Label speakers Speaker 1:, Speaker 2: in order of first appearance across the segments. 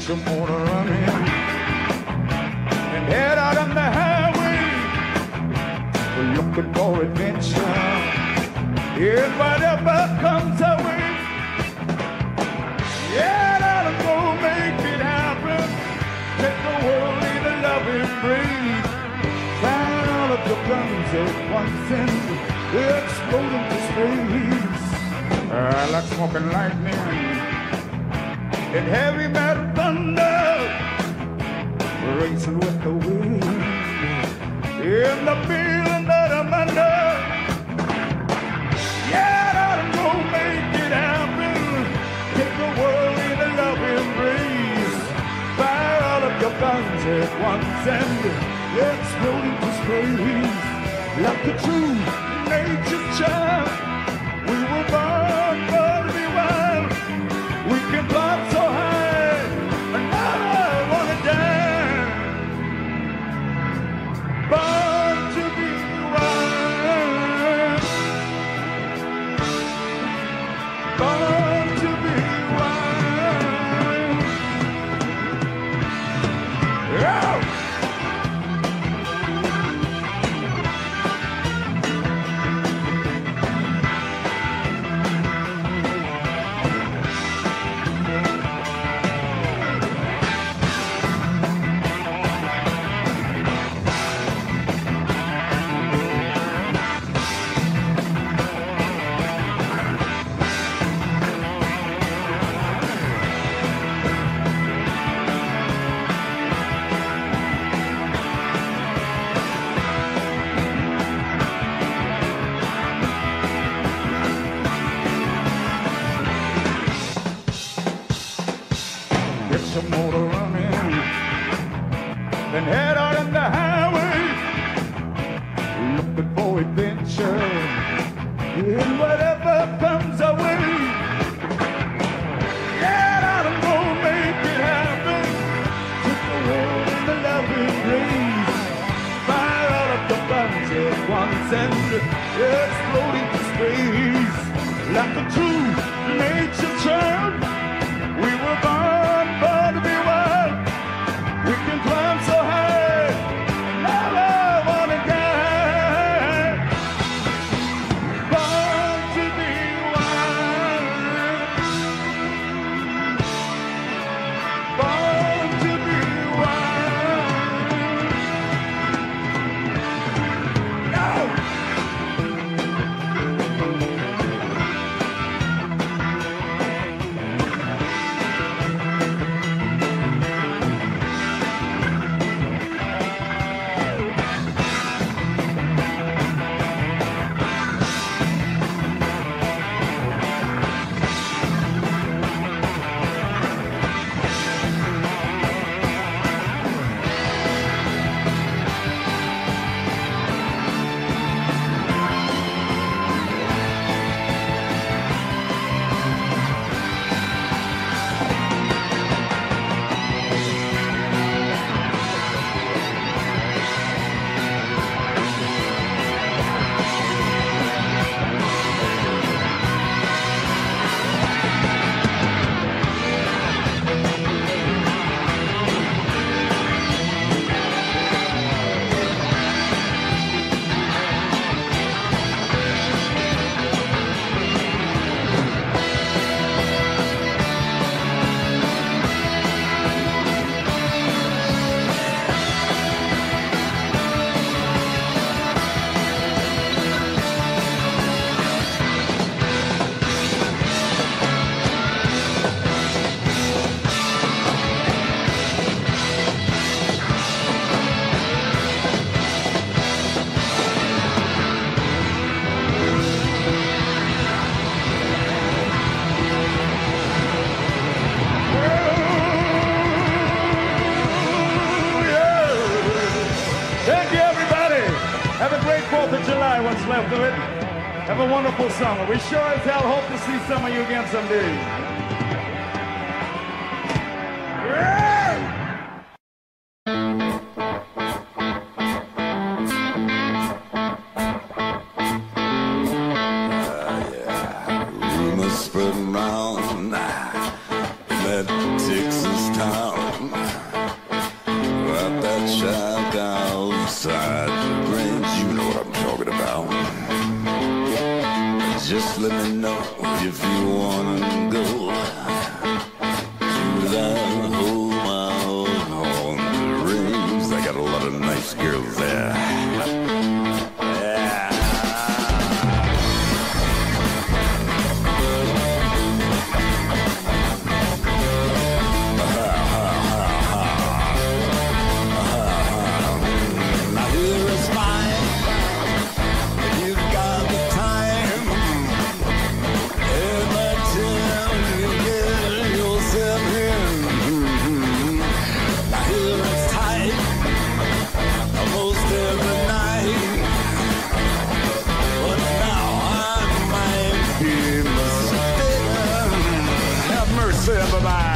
Speaker 1: your motor running and head out on the highway. We're looking for adventure in whatever comes our way. Yeah, that'll go make it happen. Let the world lead a loving breeze. Fire all of your guns at once and explode into space. I like smoking lightning and heavy metal thunder, racing with the wind in the feeling that I'm under. Yeah, that'll go make it happen. Take the world in a loving breeze. Fire all of your guns at once and explode into space. Like a true nature's child, we were born to be wild. We can climb so high and never wanna die. Born to be wild. Born to be wild. Yeah. Your motor running and head out on the highway, looking for adventure in whatever comes our way. Yeah, that'll go make it happen. Take the world in the loving breeze. Fire all of your guns at once and explode into space. Like a true nature child, we were born to be wild. We can climb so high and never wanna die. Born to be wild. Born to be wild. No! Have a great 4th of July, what's left of it. Have a wonderful summer. We sure as hell hope to see some of you again someday.
Speaker 2: Rumors spreading round that Texas town. shack outside the range. You know what I'm talking about. Just let me know if you wanna go to that home out on the range. They got a lot of nice girls there.
Speaker 1: Bye-bye.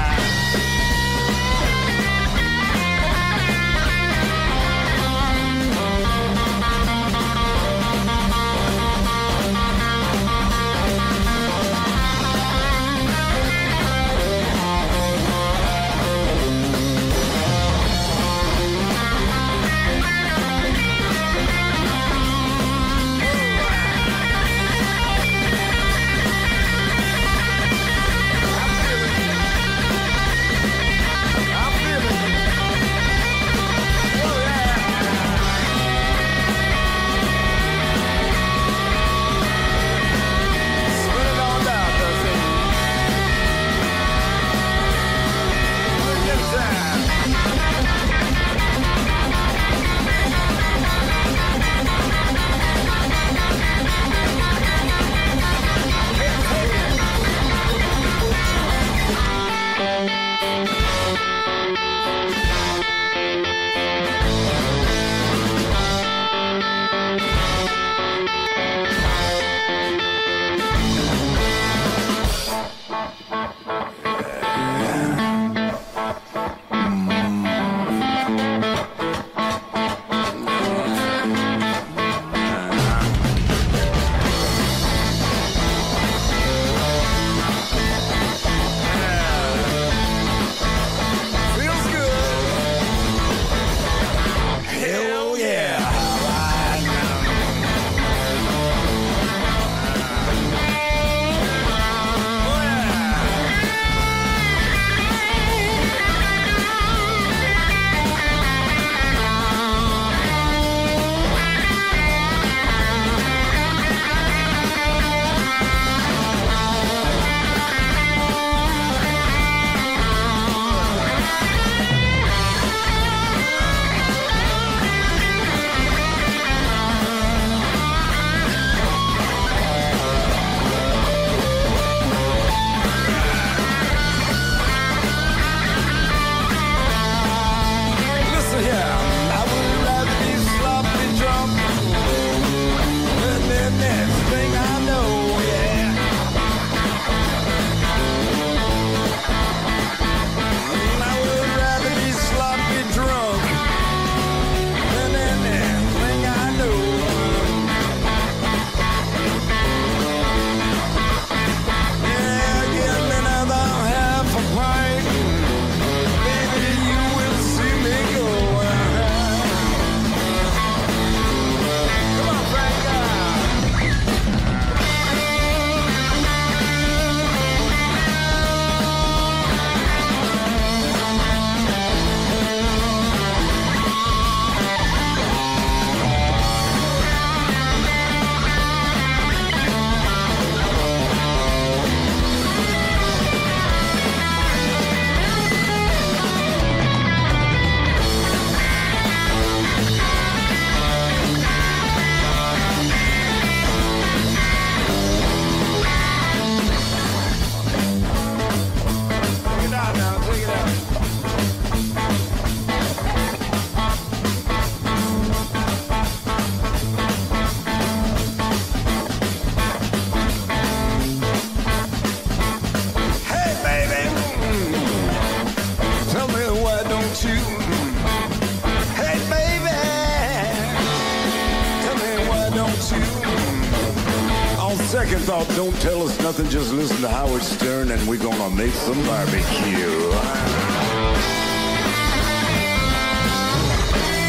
Speaker 2: Second thought, don't tell us nothing, just listen to Howard Stern and we're gonna make some barbecue.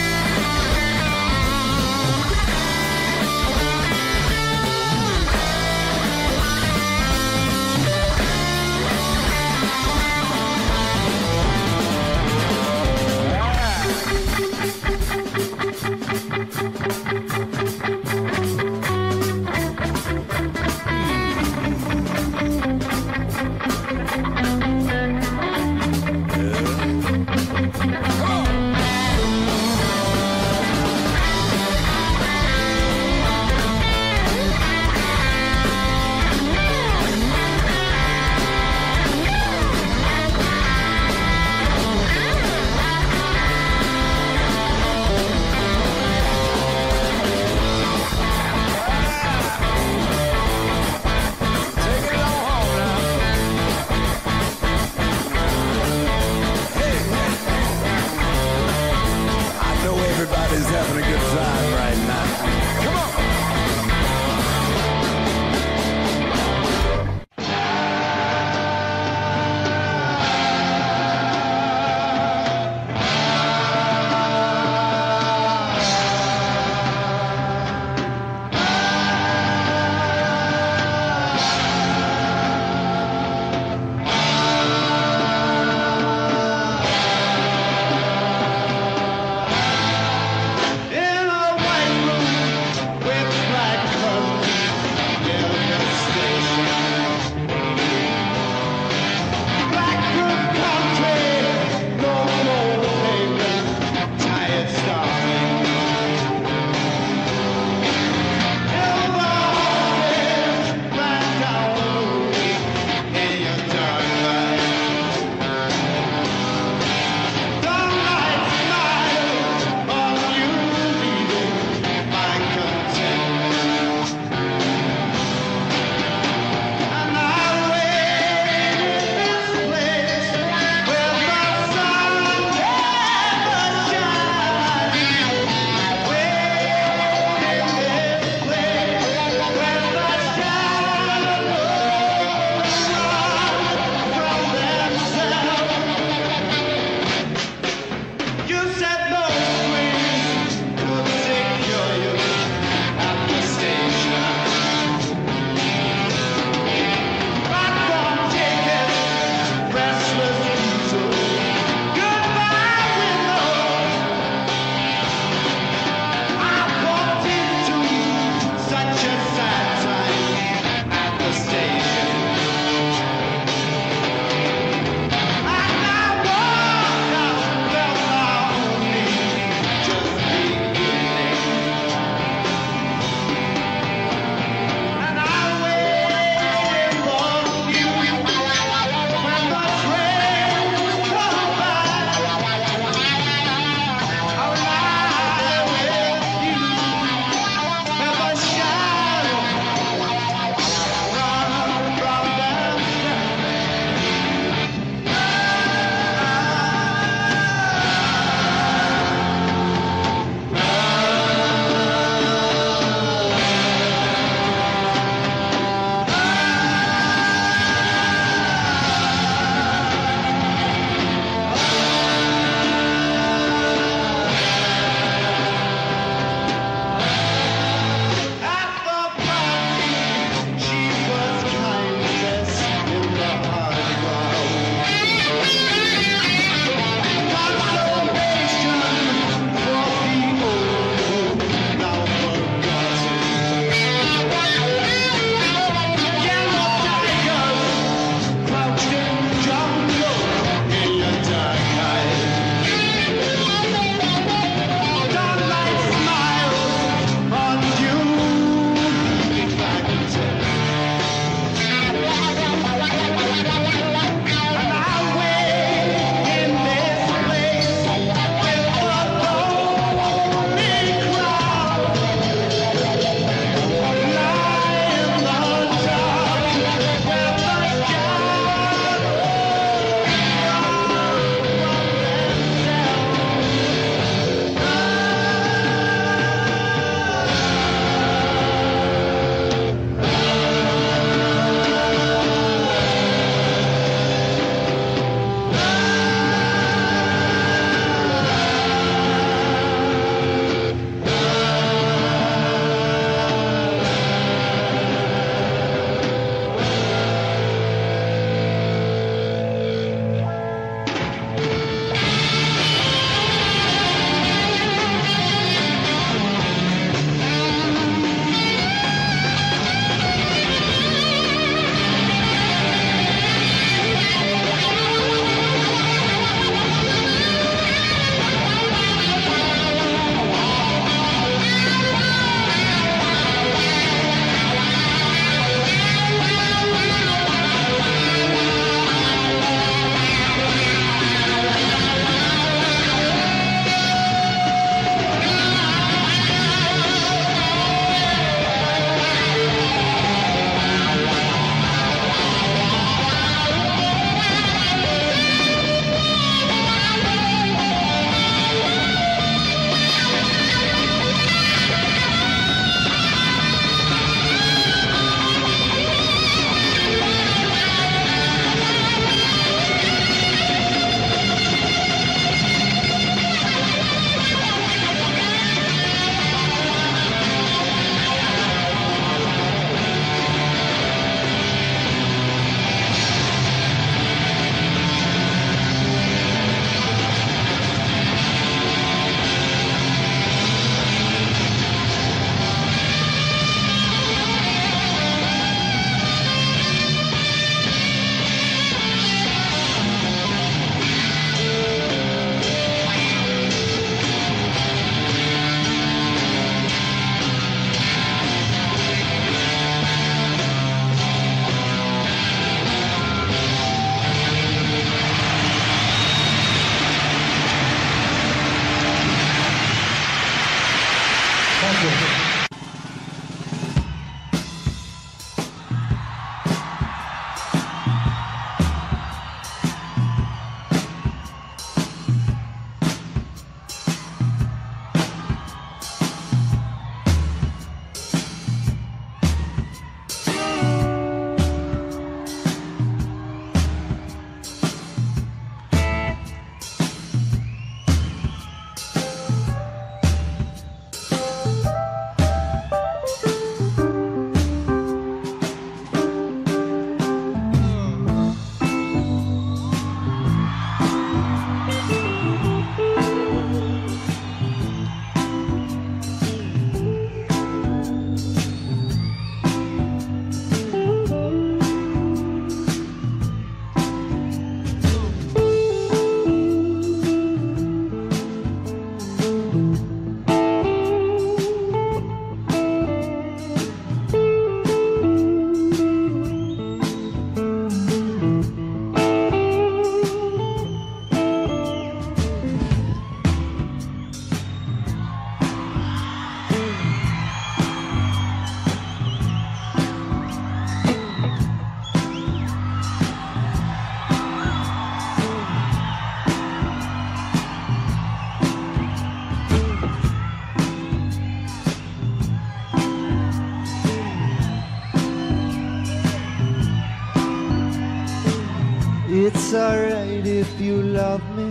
Speaker 3: It's alright if you love me.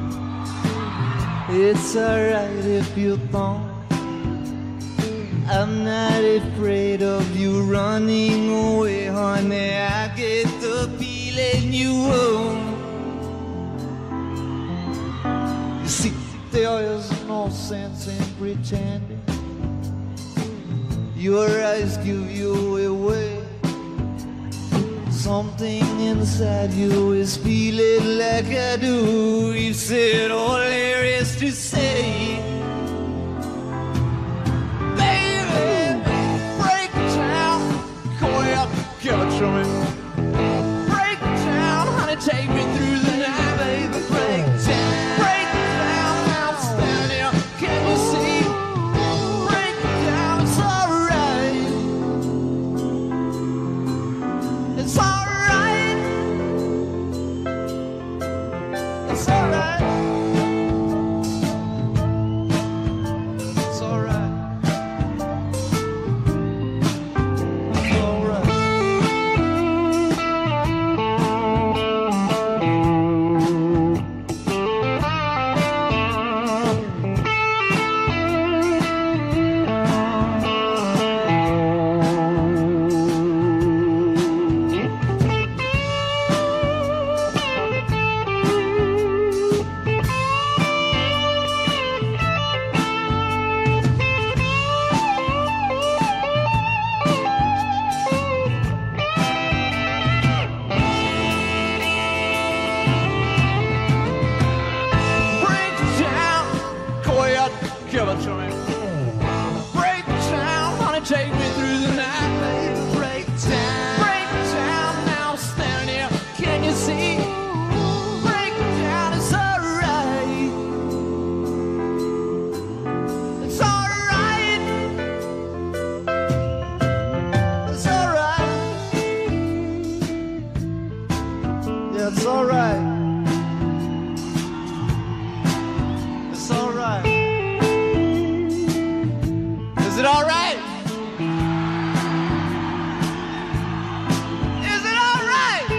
Speaker 3: It's alright if you don't. I'm not afraid of you running away, honey. I get the feeling you won't. You see, there is no sense in pretending. Your eyes give you away. Something inside you is feeling like I do. You said all there is to say. Baby, break down. Go out, give it to me. Break down, honey, take me through the night. Baby, break down. Break down, I'm standing here, can you see? Break down, it's alright. It's alright. It's alright. It's alright. It's alright. Give it to me. Break down, honey, take me through the night, baby. Break down. Break down, now I'm standing here, can you see? Break down, it's alright. It's alright. It's alright. Yeah, it's alright. It's alright. Is it all right? Is it all right?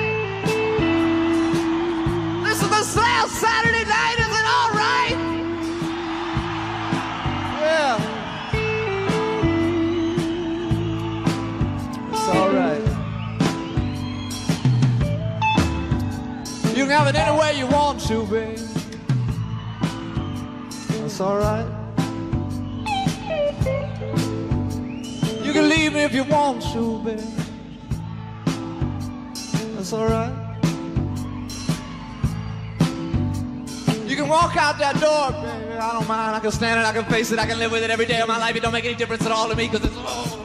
Speaker 3: This is the last Saturday night. Is it all right? Yeah. It's all right. You can have it any way you want to, babe. It's all right. You can leave me if you want to, baby. That's alright. You can walk out that door, baby. I don't mind. I can stand it, I can face it, I can live with it every day of my life. It don't make any difference at all to me, because it's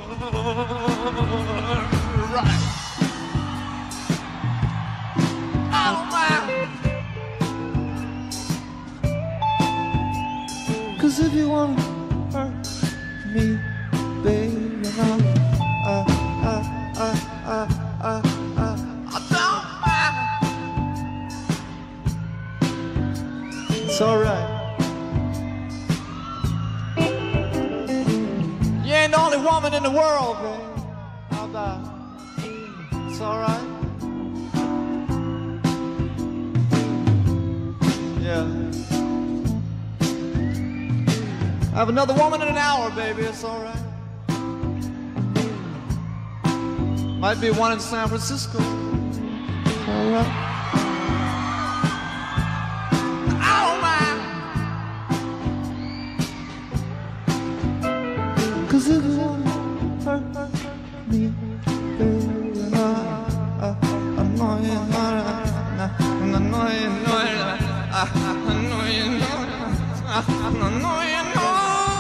Speaker 3: right. I don't mind. Because if you want to hurt me, baby. I don't mind. It's alright. You ain't the only woman in the world, baby. How about it? It's alright. Yeah. I have another woman in an hour, baby. It's alright. Might be one in San Francisco. Alright. I don't mind. 'Cause if you want to hurt me, baby, I know you know it. I know you know it. I know you know it. I know you know it.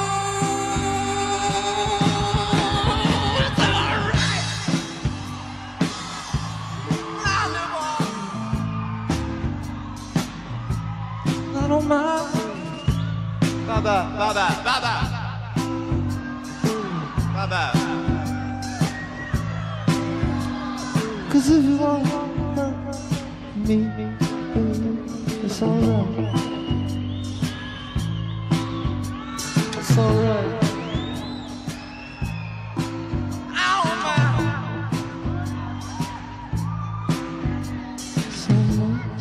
Speaker 3: I don't mind. Bye-bye, bye-bye, bye-bye. Bye-bye. 'Cause if you want to hurt me, it's alright. It's alright. I don't mind. So much.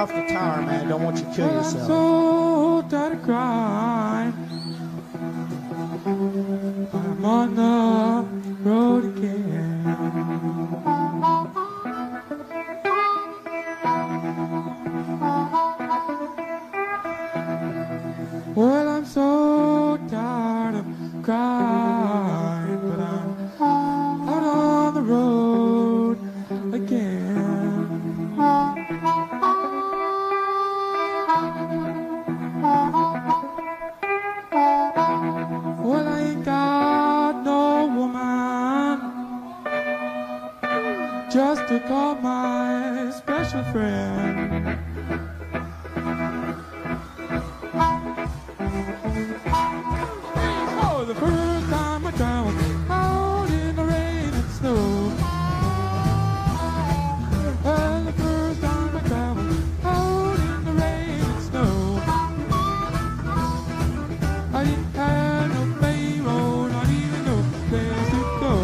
Speaker 4: off the tower, man. Don't want you to kill
Speaker 1: I'm
Speaker 4: yourself.
Speaker 1: so tired of crying. I'm on the road again. Well, I'm so tired of crying, but I'm out on the road again. Well, I ain't got no woman just to call my special friend. Oh, the first time I traveled out in the rain and snow. Well, the first time I traveled out in the rain and snow. I didn't have no fame, oh, not even no place to go.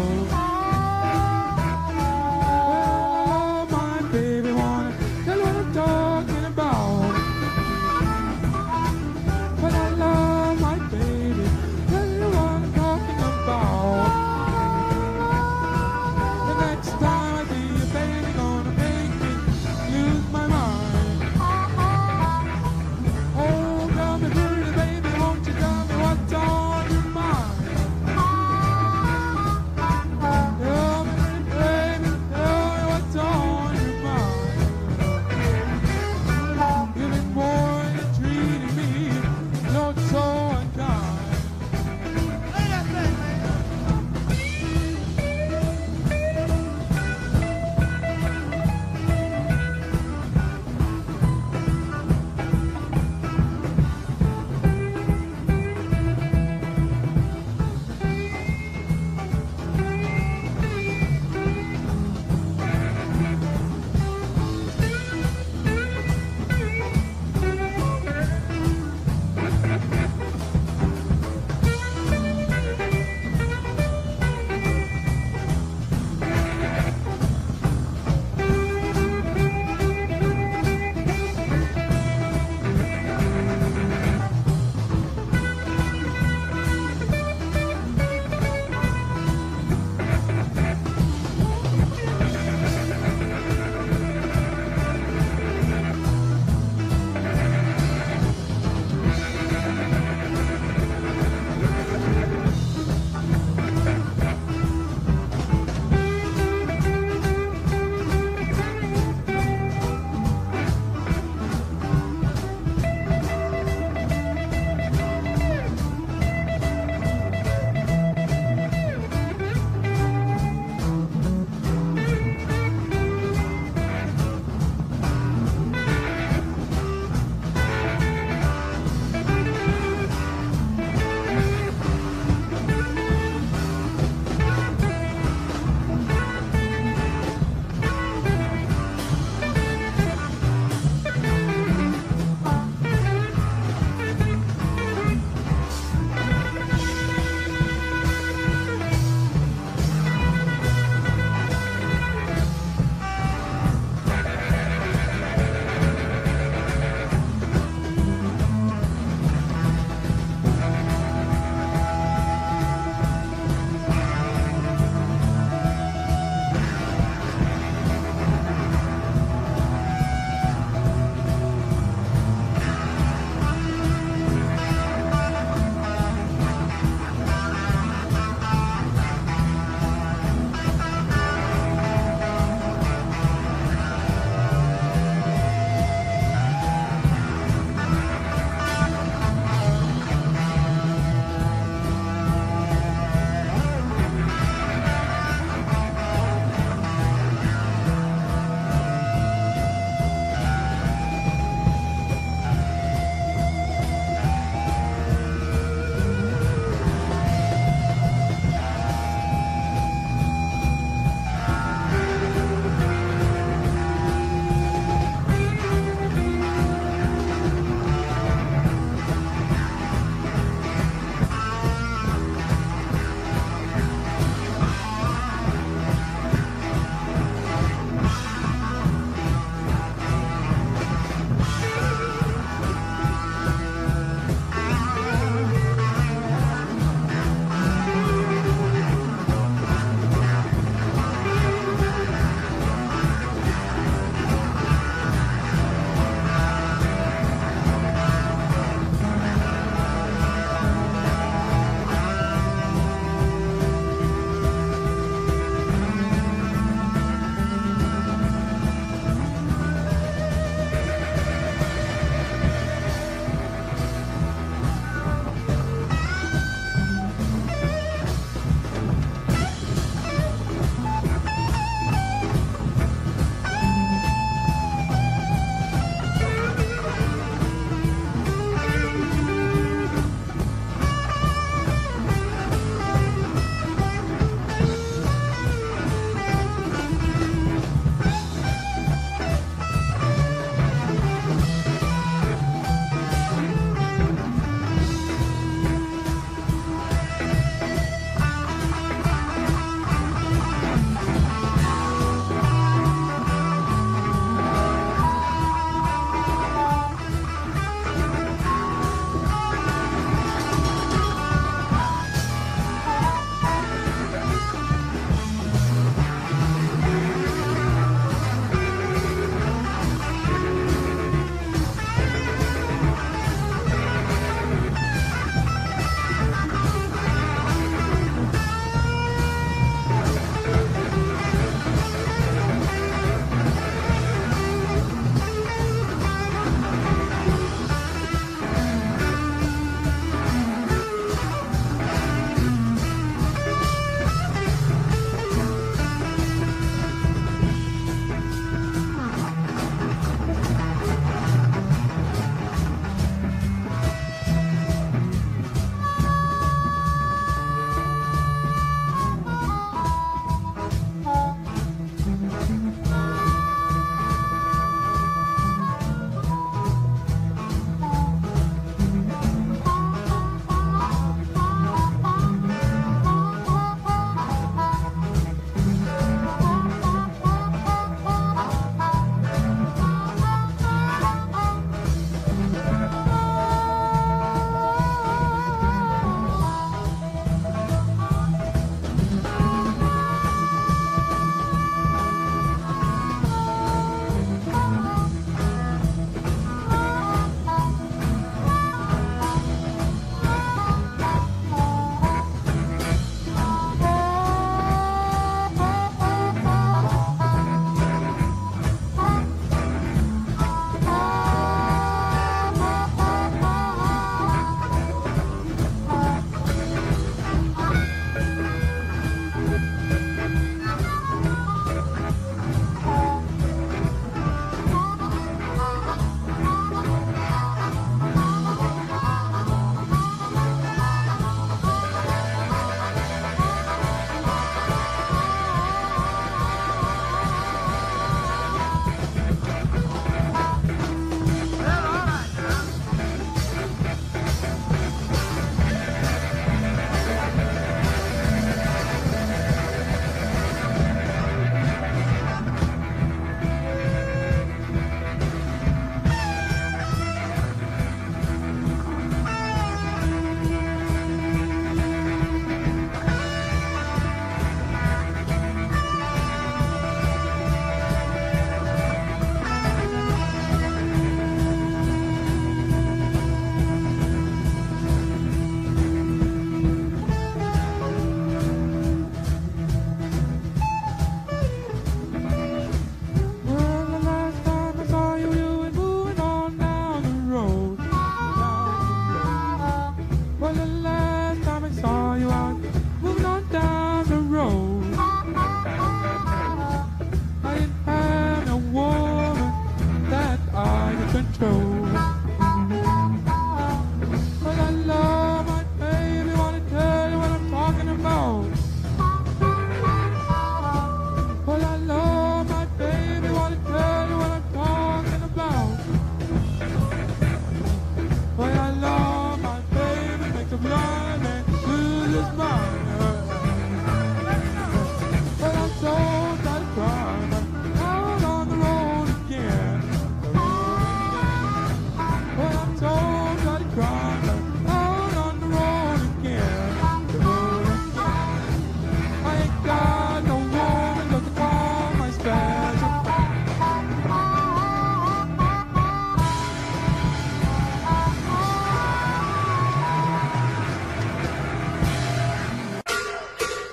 Speaker 1: Well, my baby wanna tell what I'm talking about. But I love my baby, tell you what I'm talking about. The next time I see you, baby, gonna make me lose my mind. Oh, tell me pretty baby, won't you tell me what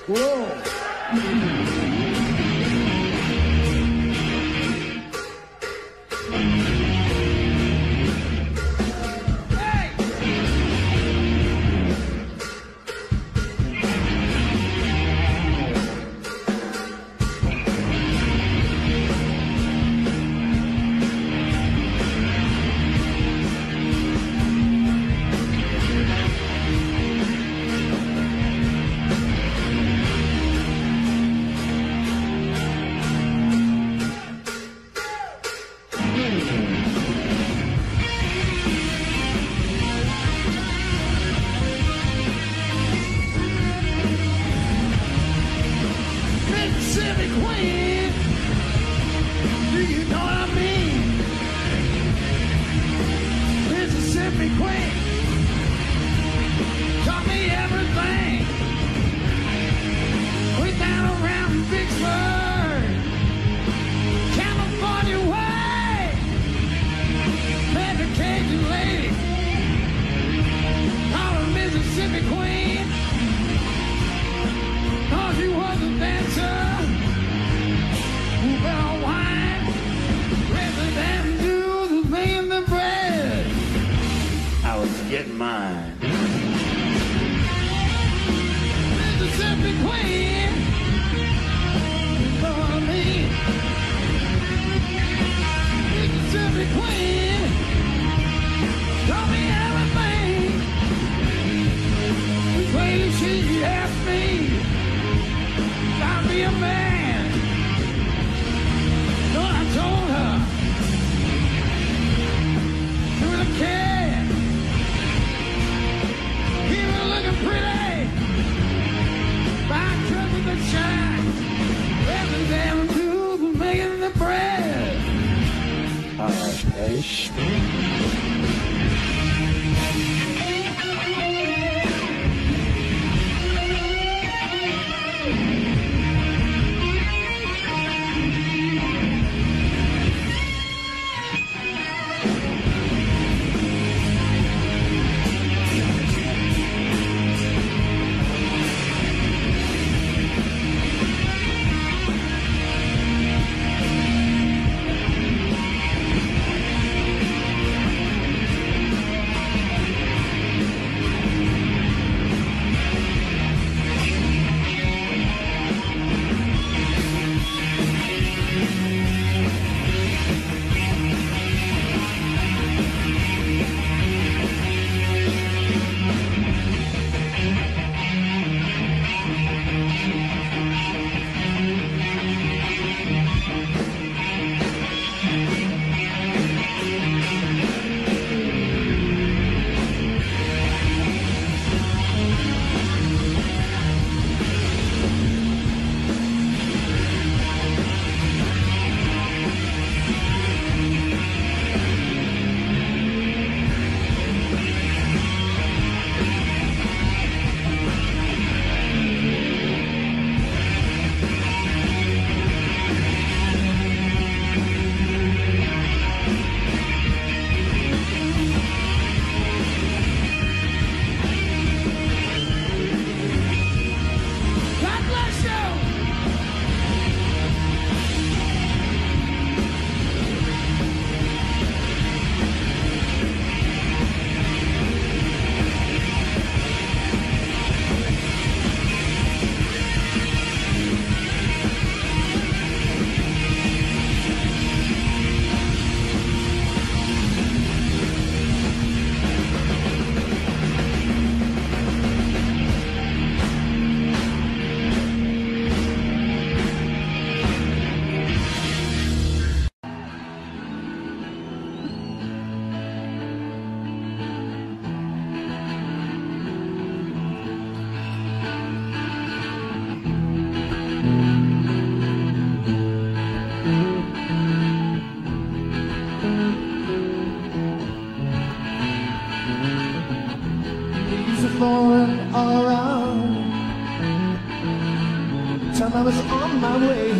Speaker 1: time I was on my way.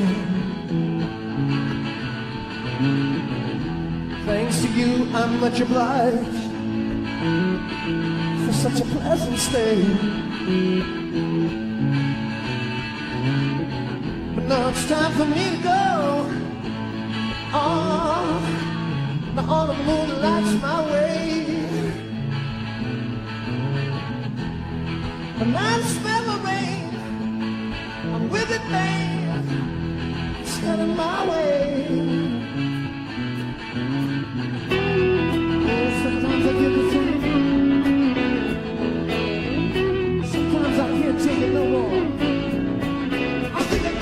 Speaker 1: Thanks to you, I'm much obliged for such a pleasant stay.
Speaker 3: Now it's time for me to go. Oh, now all the moon lights my way. And I smell the rain. I'm with it, babe. It's heading my way. Oh, sometimes I get the feeling. Sometimes I can't take it no more. I think I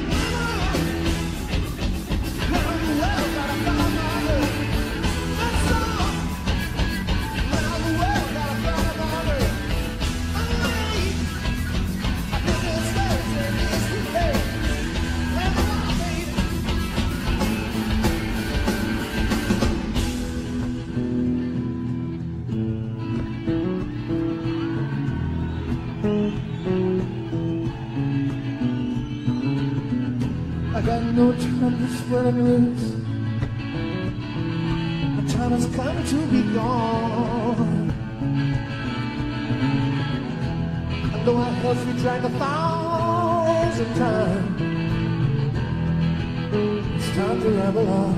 Speaker 3: got no time to sweat and rinse. My time has come to be gone. And though I have you drank 1,000 times, it's time to ramble on.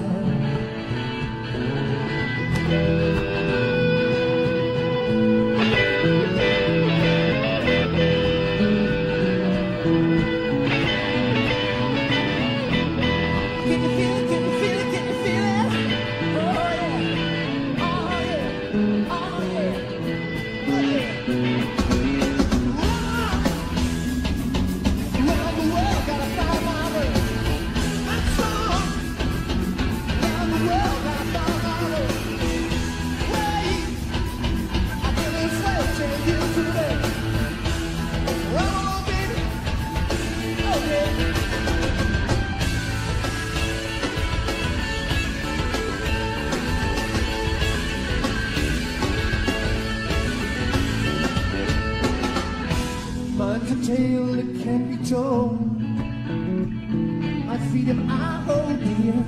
Speaker 3: Mine's a tale that can't be told. I feed him, I hold dear.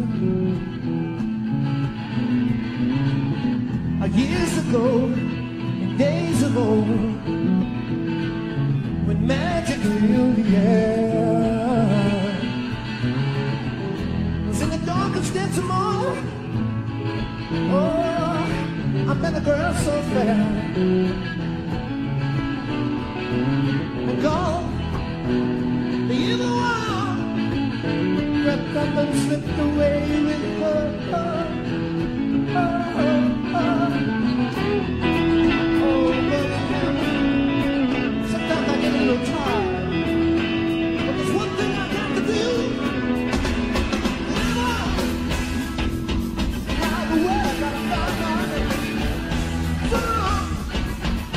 Speaker 3: Years ago, in days of old, when magic filled the air, was in the darkest depths of morn. Oh, I met a girl so fair. God, the evil one crept up and slipped away with her. Oh, but sometimes I get a little tired. But there's one thing I got to do. How the world got to find my name.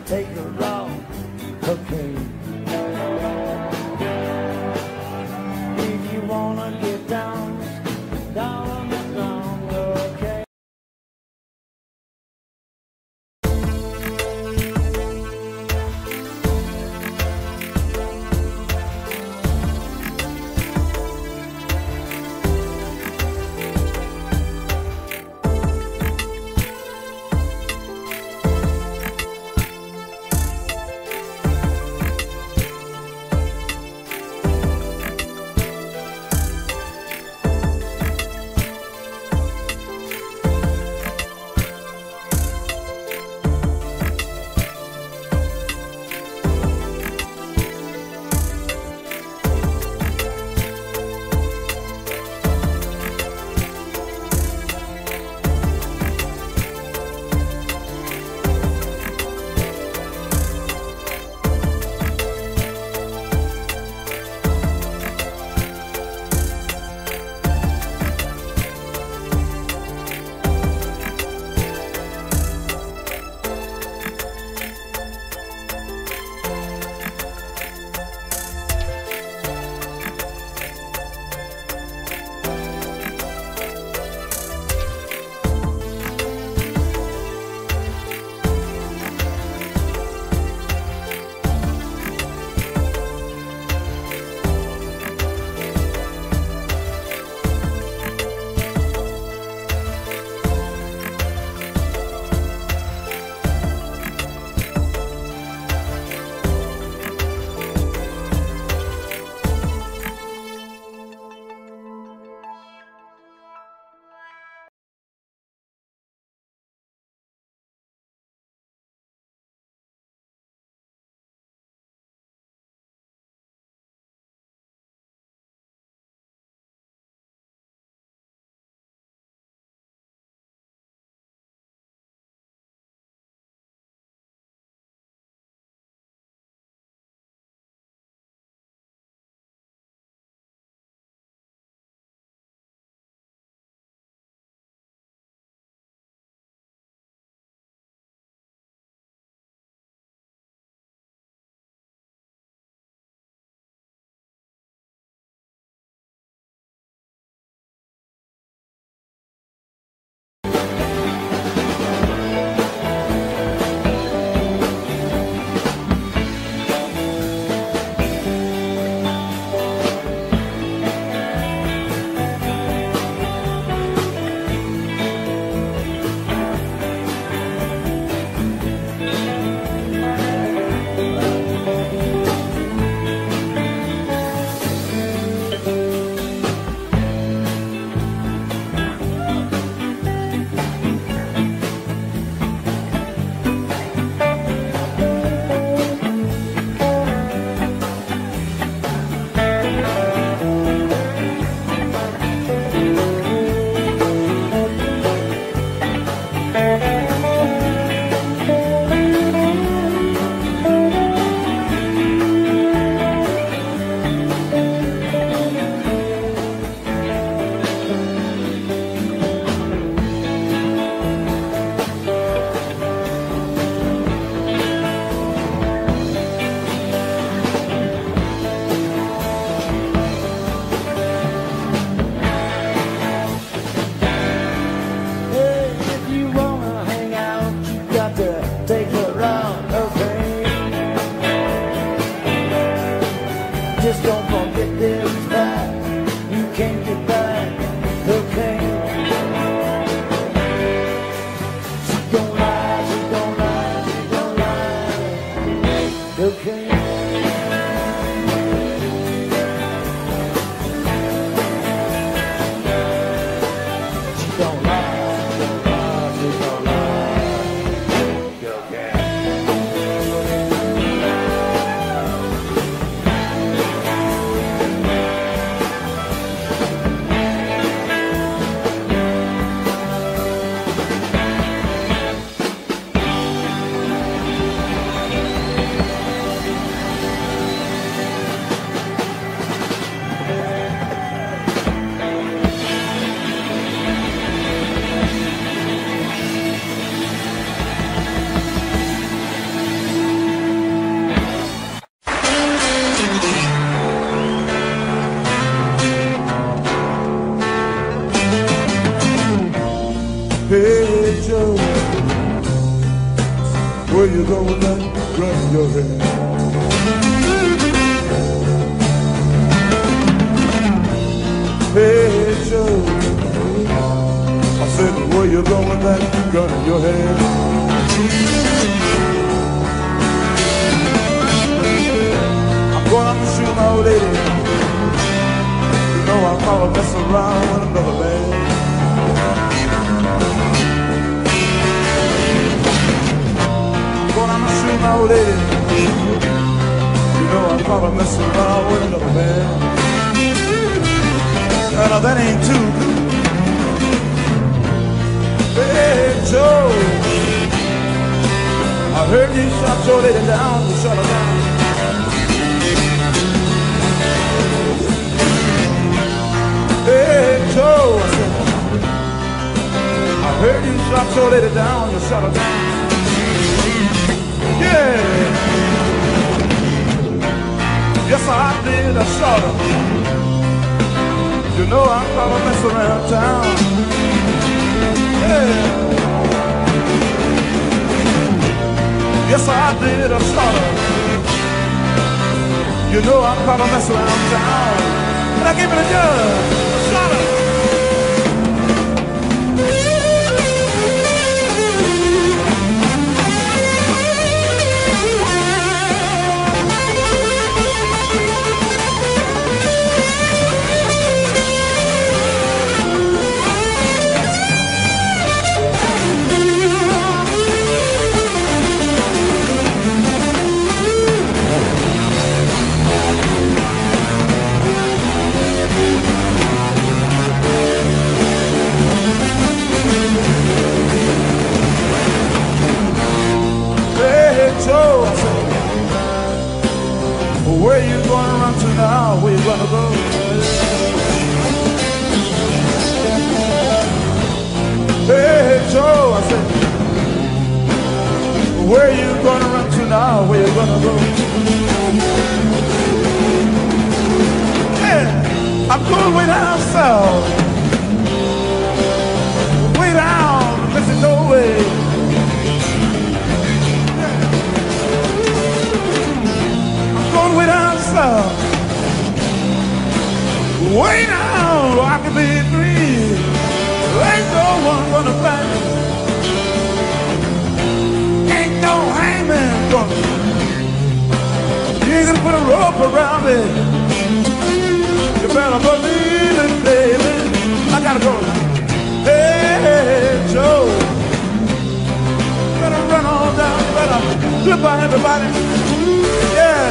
Speaker 5: take her off cocaine. If you wanna get down, down on the ground, okay.
Speaker 1: Where you go with that gun in your head? Hey Joe, I said, where you go with that gun in your head? I'm going out to shoot my old lady. You know I probably mess around with another man. I'm gonna shoot my old lady. You know I'm probably messing around with another man. Now that ain't too good. Hey Joe, I heard you shot your lady down. You shot her down. Hey Joe, I said, I heard you shot your lady down. You shot her down. Yeah. Yes, I did. I shot her. You know I'm gonna mess around town. Yeah. Yes, I did. I shot her. You know I'm gonna mess around town. And I gave it a gun. I shot her. Joe, I said, where you gonna run to now? Where you gonna go? Hey Joe, I said, where you gonna run to now? Where you gonna go? Yeah, I'm going way down south, way down, listen, no way. Way down south, way down where I can be free. Ain't no one gonna fight me. Ain't no hangman gonna. You ain't gonna put a rope around me. You better believe it, baby. I gotta go. Hey Joe, you better run on down. You better flip on everybody. Yeah.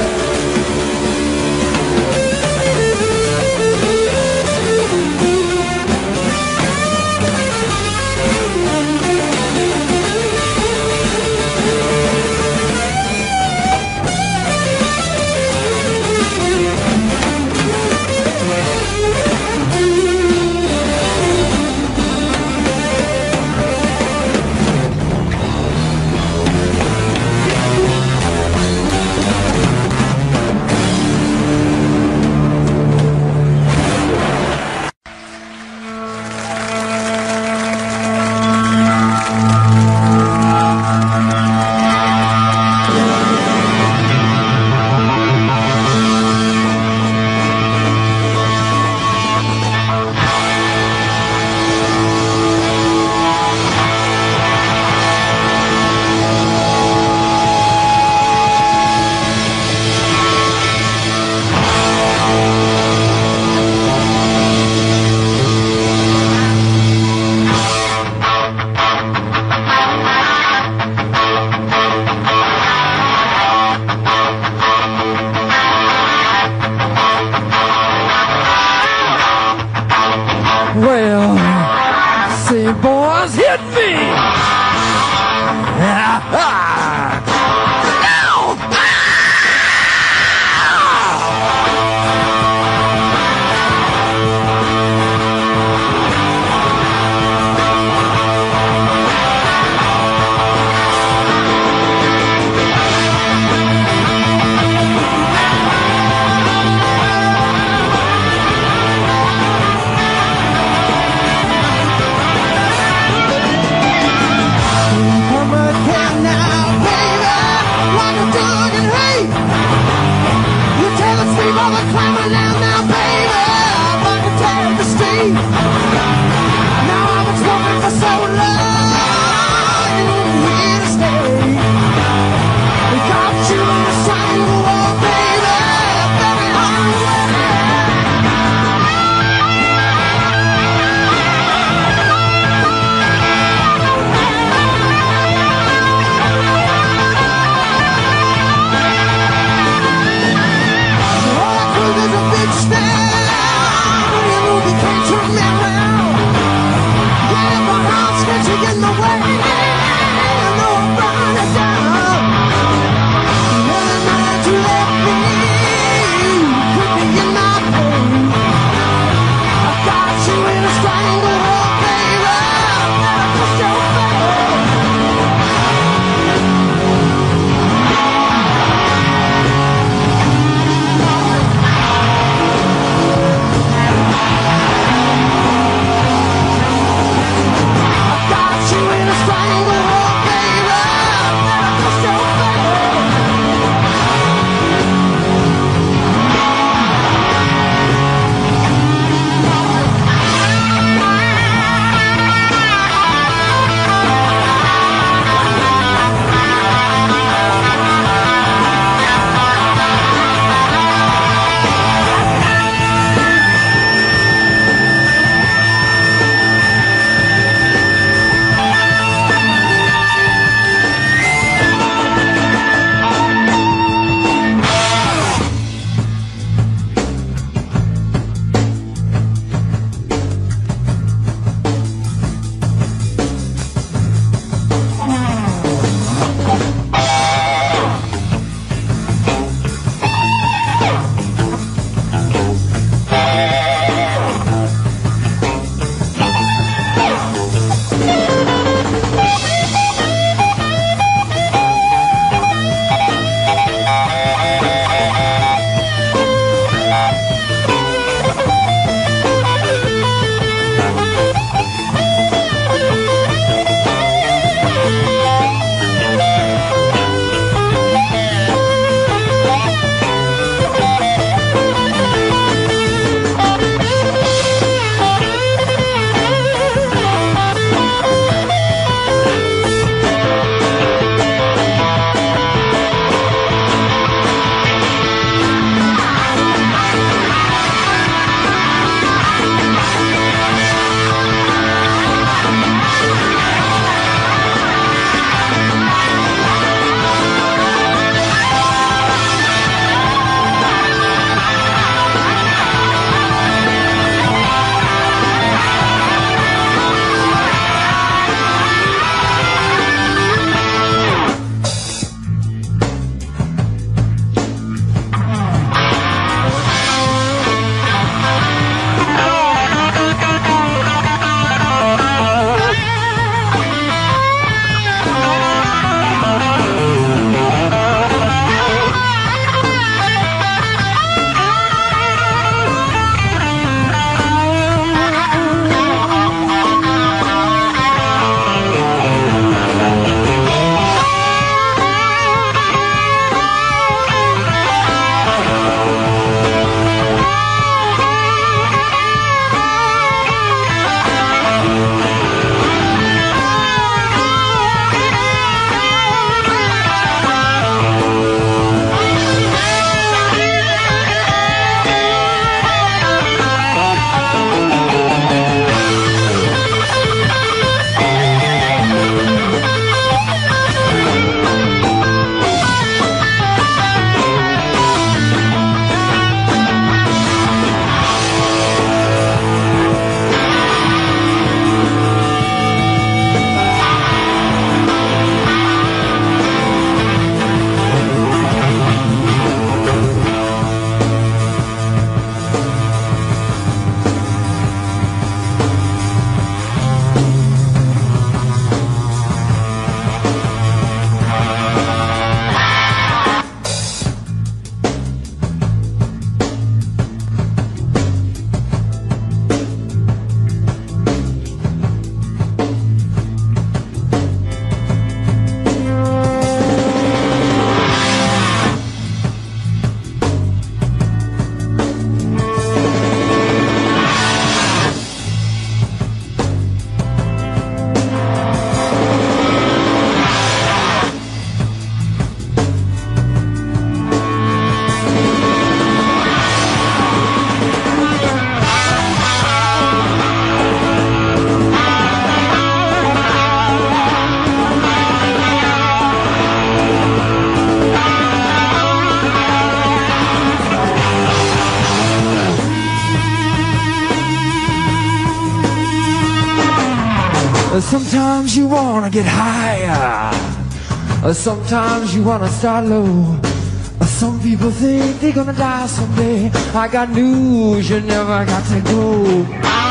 Speaker 3: Sometimes you wanna get higher, sometimes you wanna start low. Some people think they're gonna die someday. I got news, you never got to go.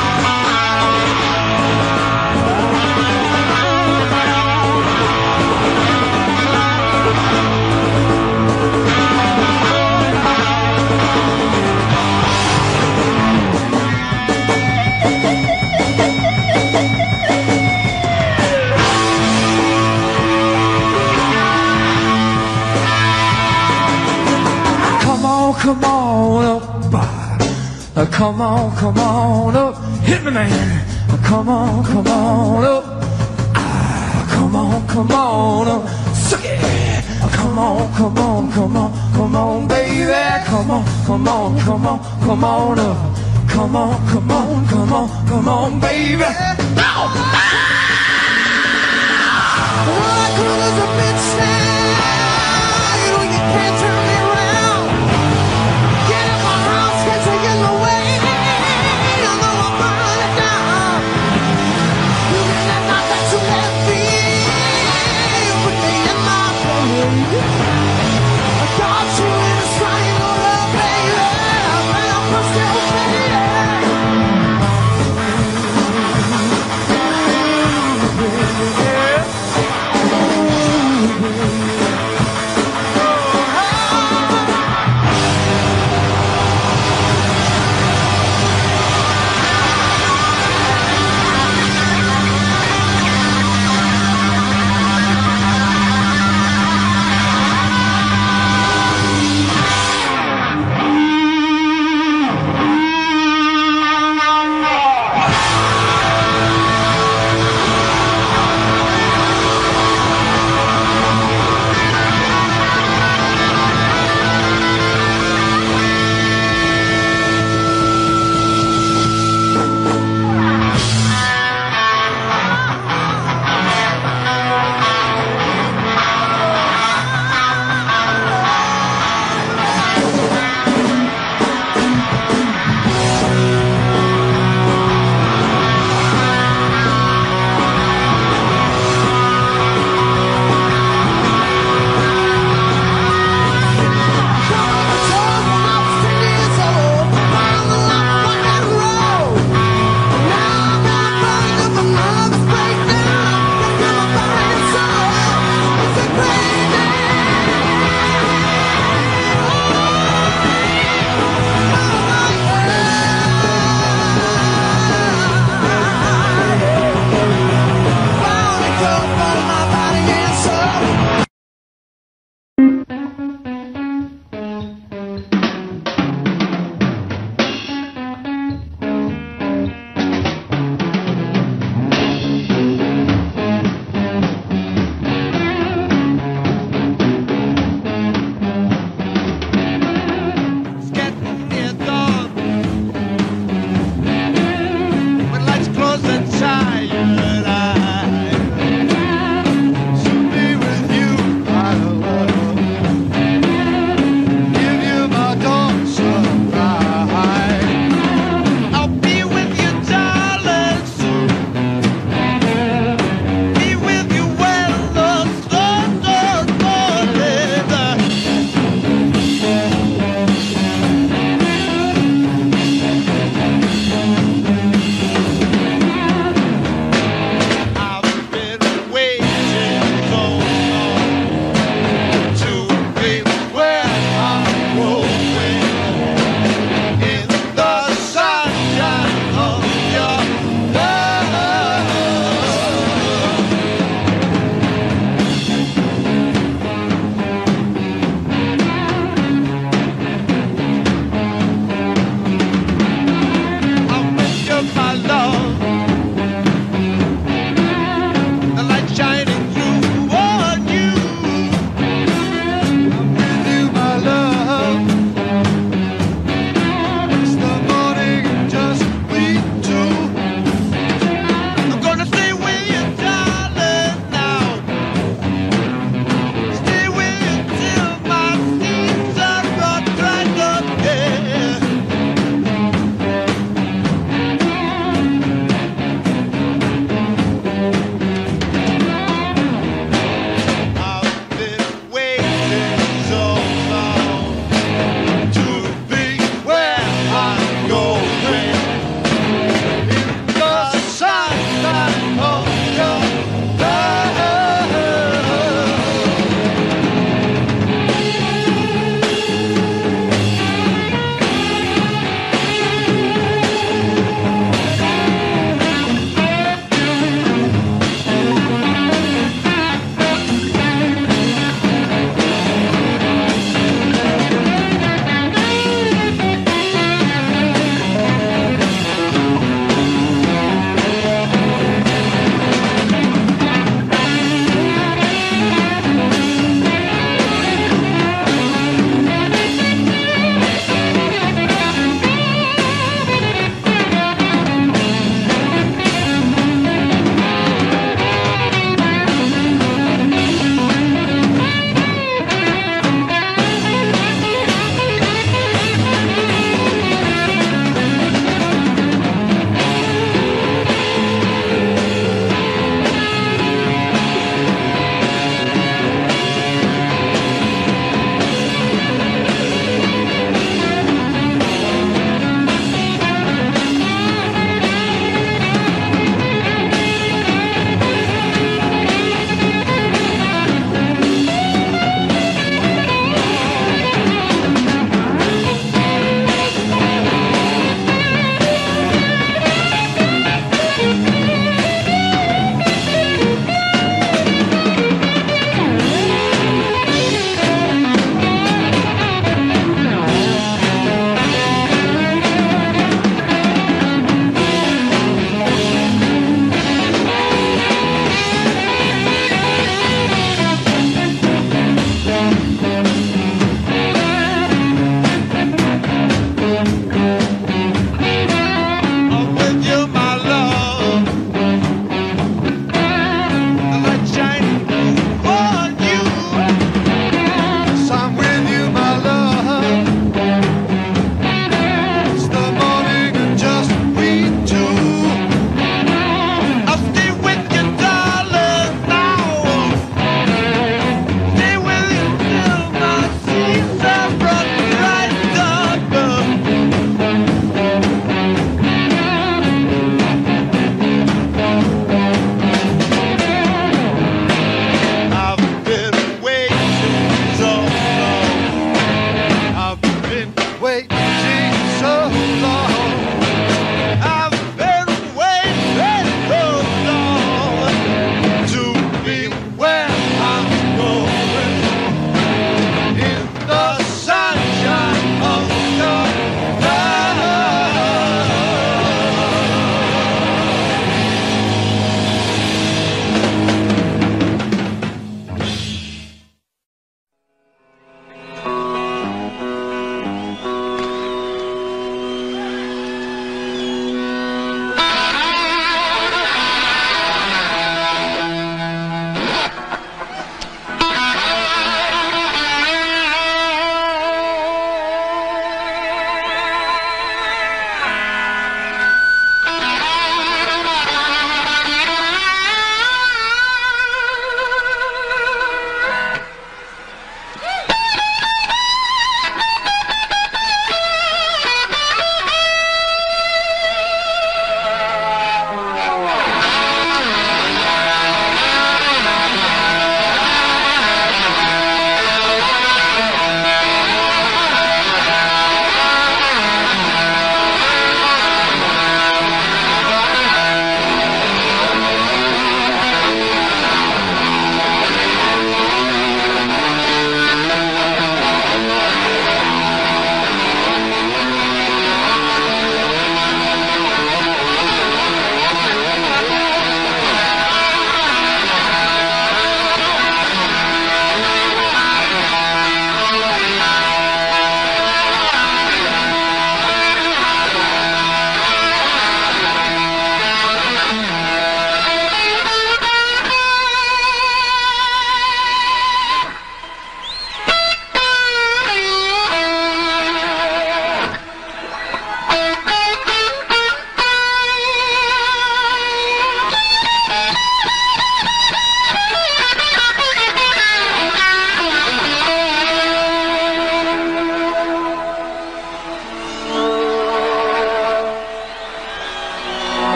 Speaker 3: Come on up, come on up, hit me, man. Come on up, come on up, suck it. Come on, baby. Come on up. Come on, baby. Well, I could as a bitch now, you know you can't turn me around. Get in my house, can't take it away. You know I'm burning down. You mean that not that you let me? You put me in my place. I got you in a triangle, love, baby. Man, I'm still baby.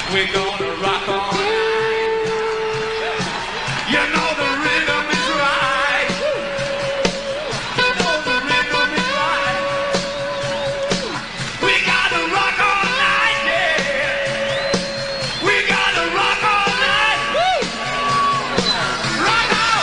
Speaker 3: We're gonna rock all night. You know the rhythm is right. You know the rhythm is right. We gotta rock all night, yeah. We gotta rock all night. Woo! Rock on!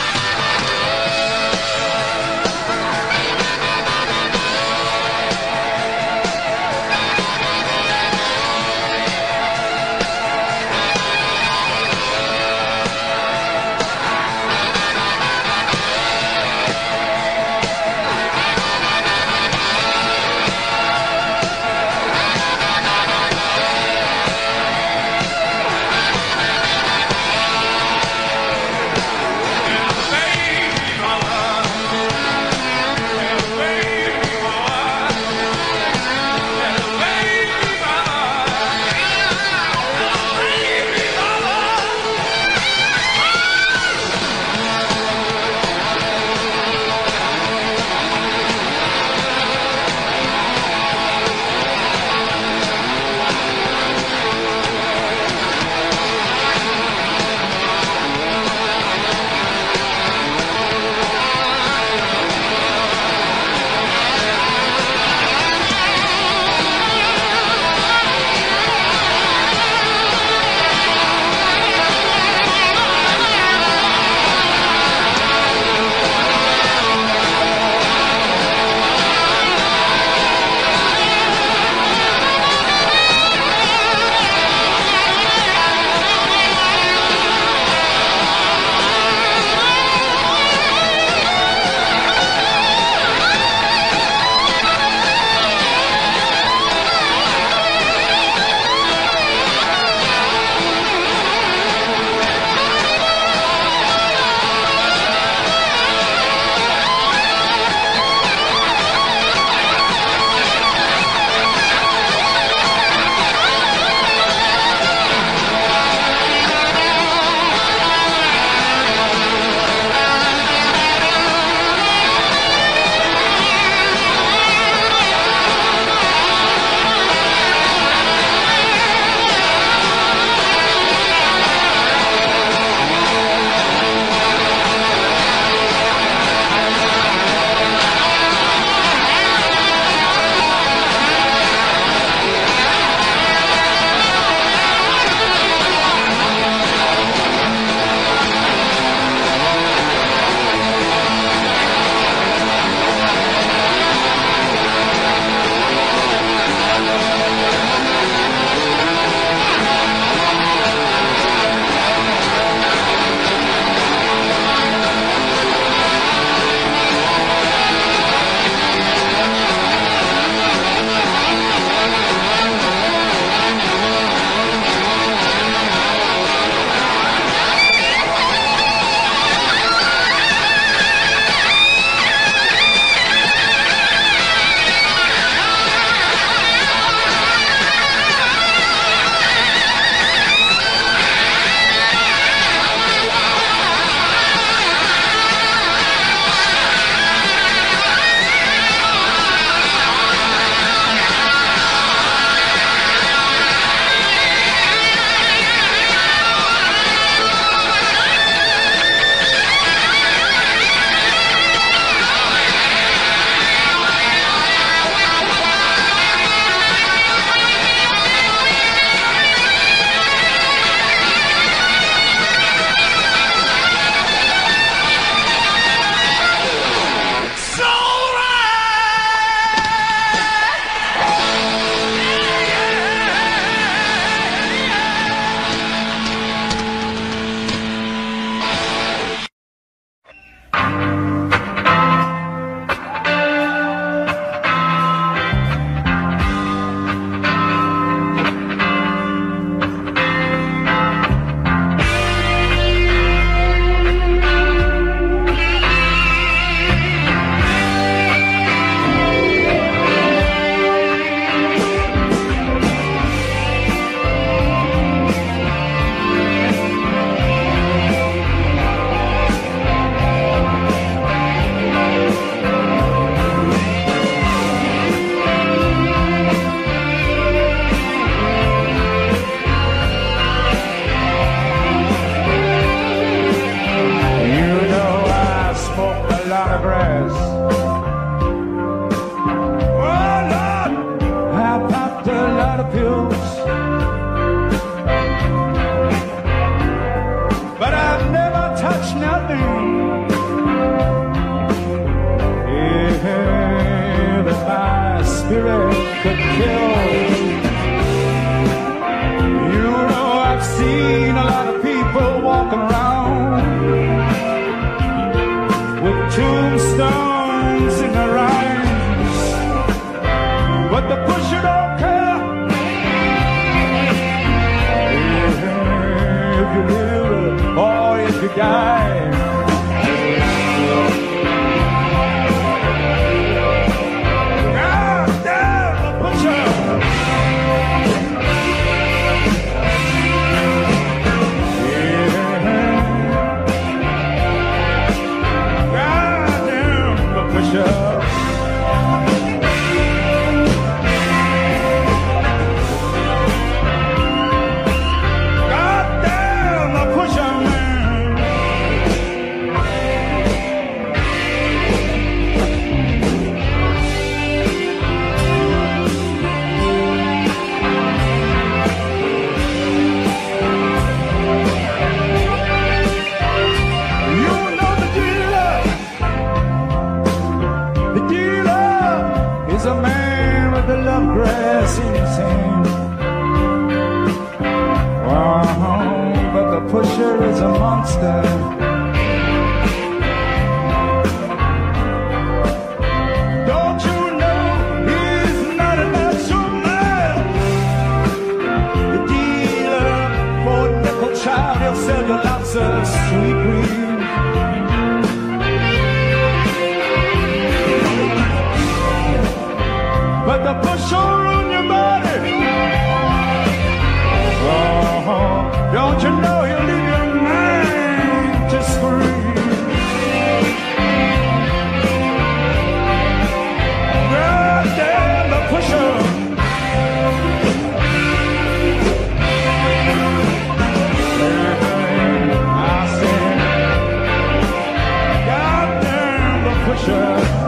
Speaker 1: lot of pills, but I've never touched nothing. Yeah, that my spirit could kill. You know, I've seen a lot of people walking around with tombstones in their eyes, but the pusher don't care. If you live or if you die, God damn the pusher. Pusher is a monster. Don't you know he's not a natural man? The dealer for nickel child, he'll sell you lots of sweet green. But the pusher on your body, oh, don't you know he'll leave your mind to scream? God damn the pusher. I said, God damn the pusher.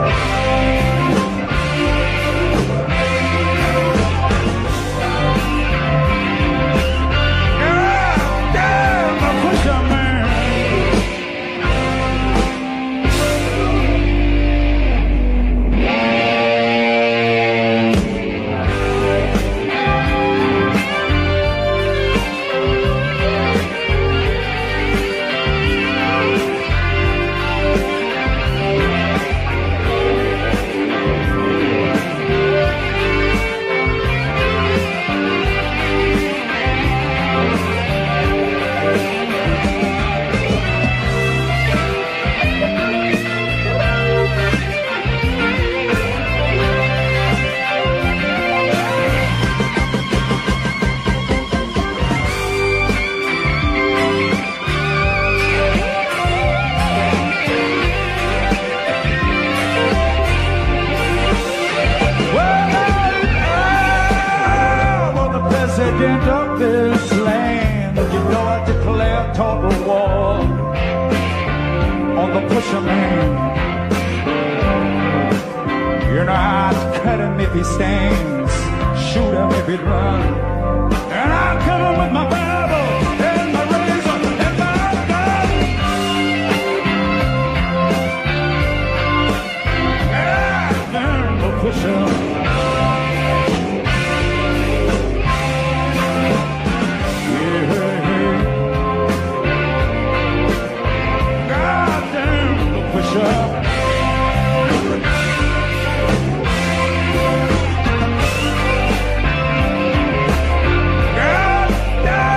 Speaker 1: President of this land, you know I declare total war on the pusher man. You know I'd cut him if he stands, shoot him if he'd run, and I'd cut him with my Bible and my razor and my gun. And I'm the pusher. God damn!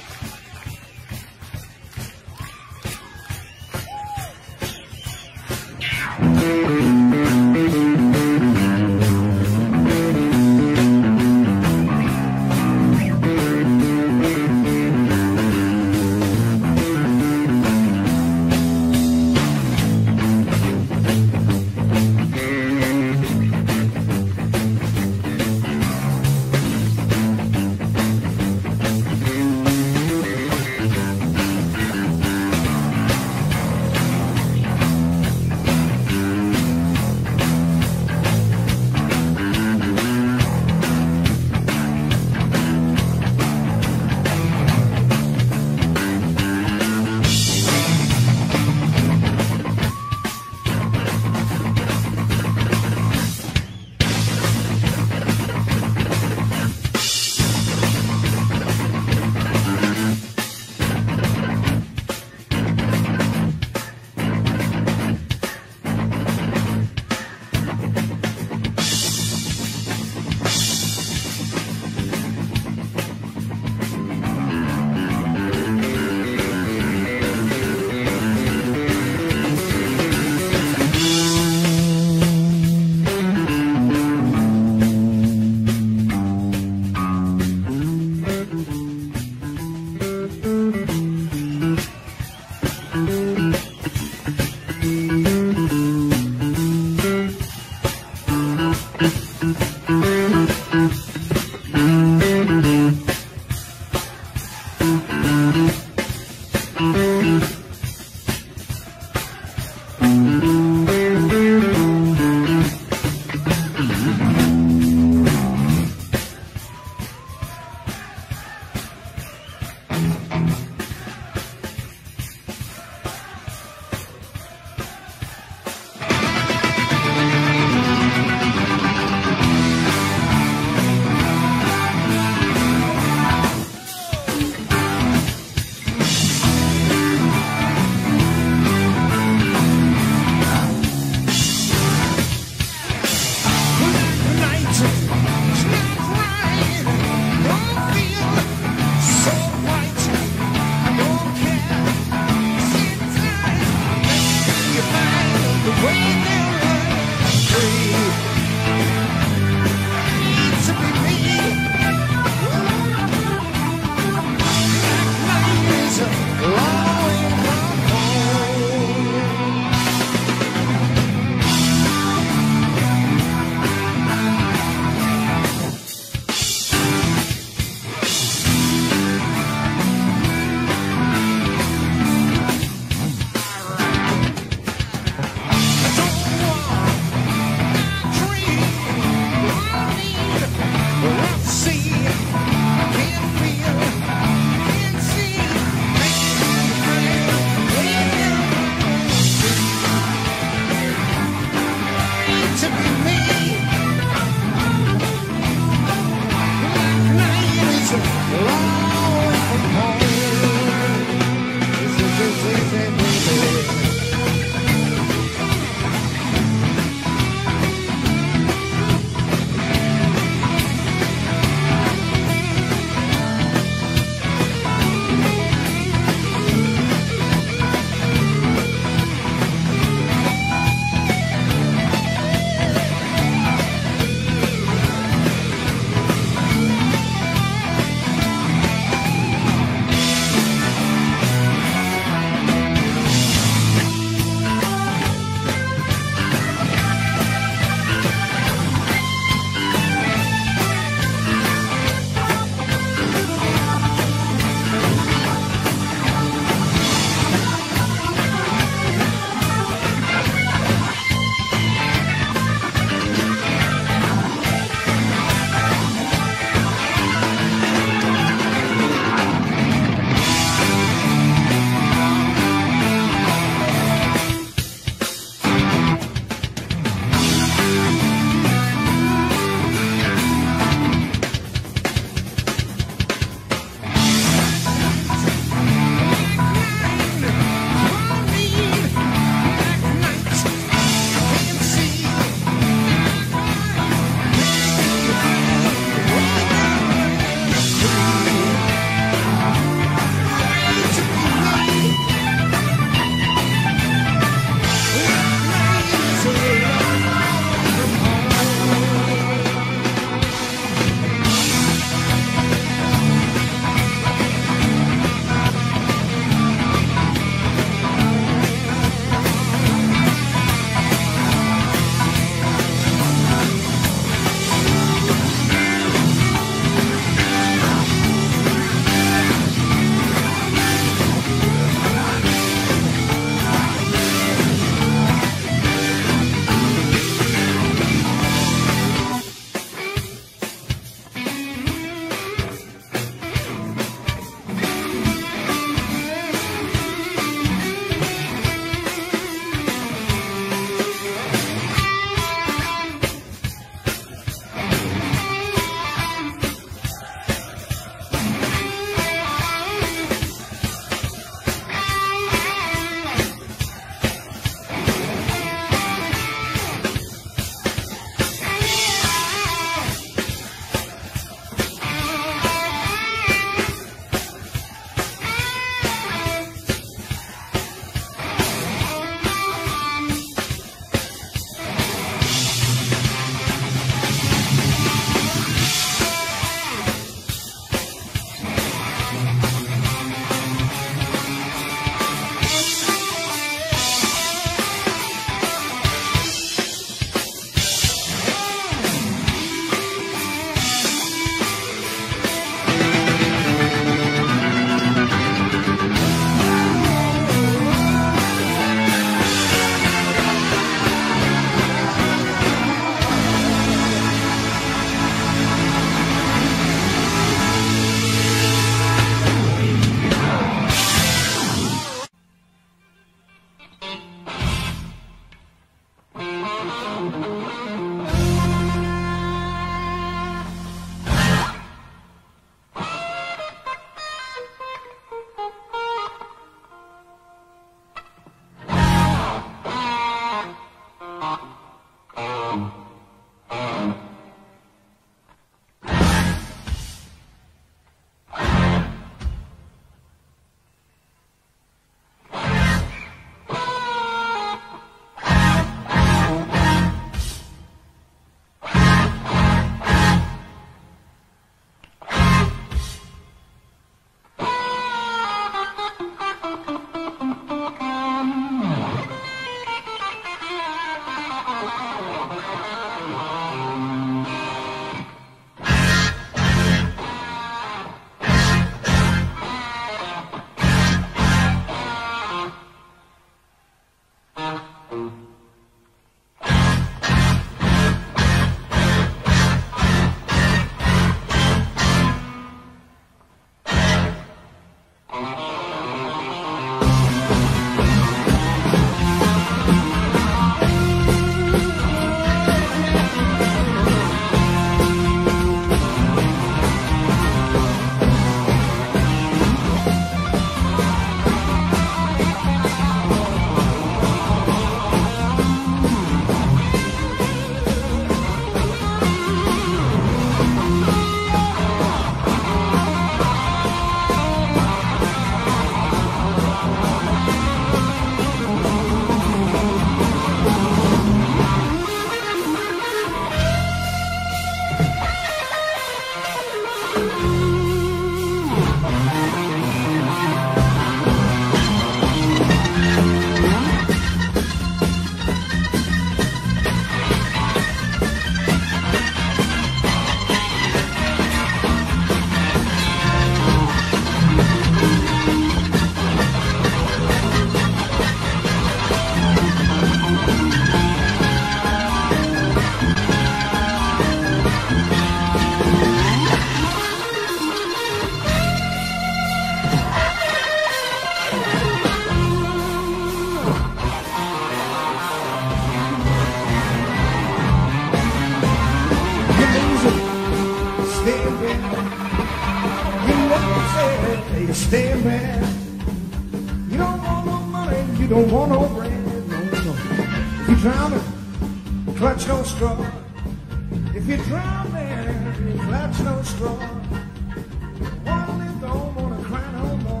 Speaker 1: ain't bad. You don't want no money, you don't want no bread. No, no. If you're drowning, clutch no straw. If you're drowning, clutch no straw. One live, don't wanna cry no more.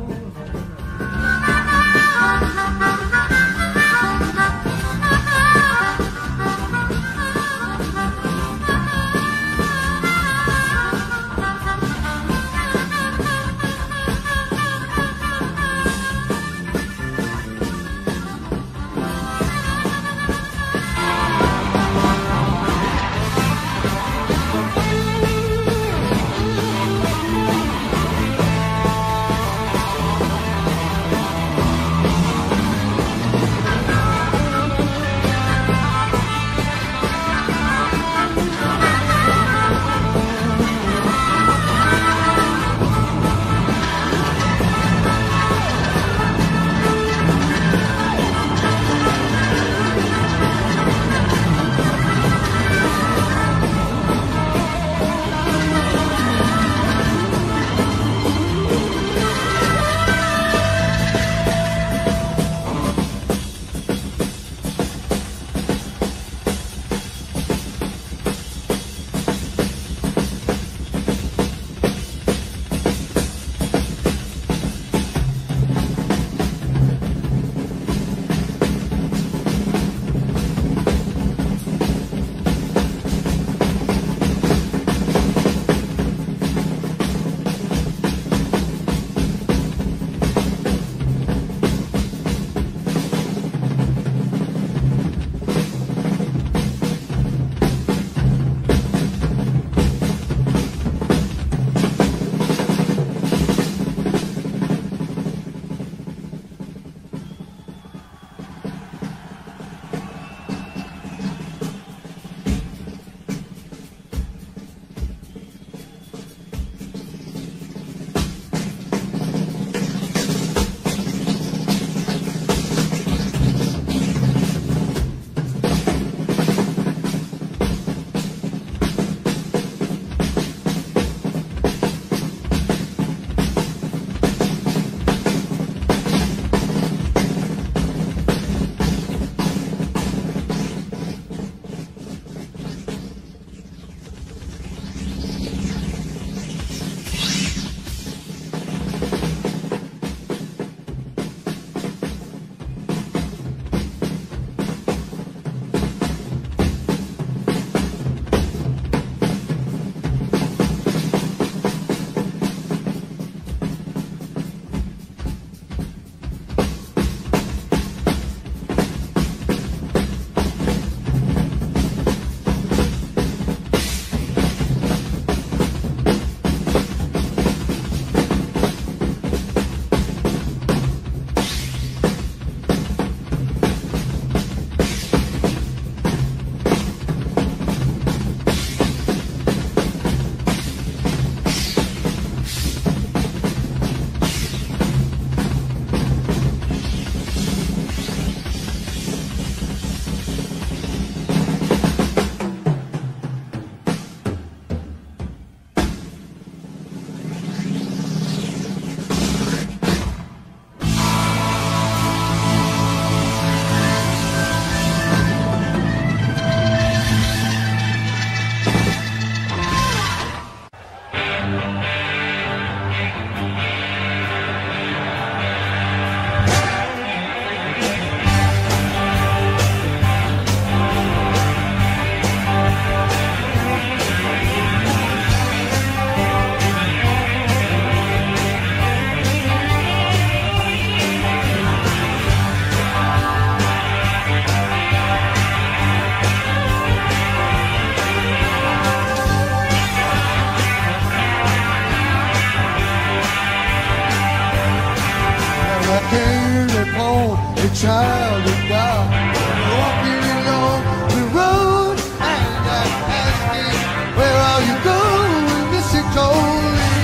Speaker 6: child of God, walking along the road, and I asked him, where are you going, Mr. Coley?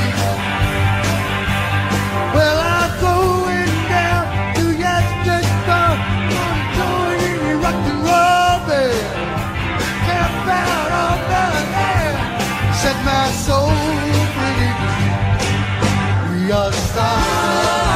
Speaker 6: Well, I'm going down to yesterday's bar, gonna join in the rock and roll band, camp out on the land, set my soul free. We are stars.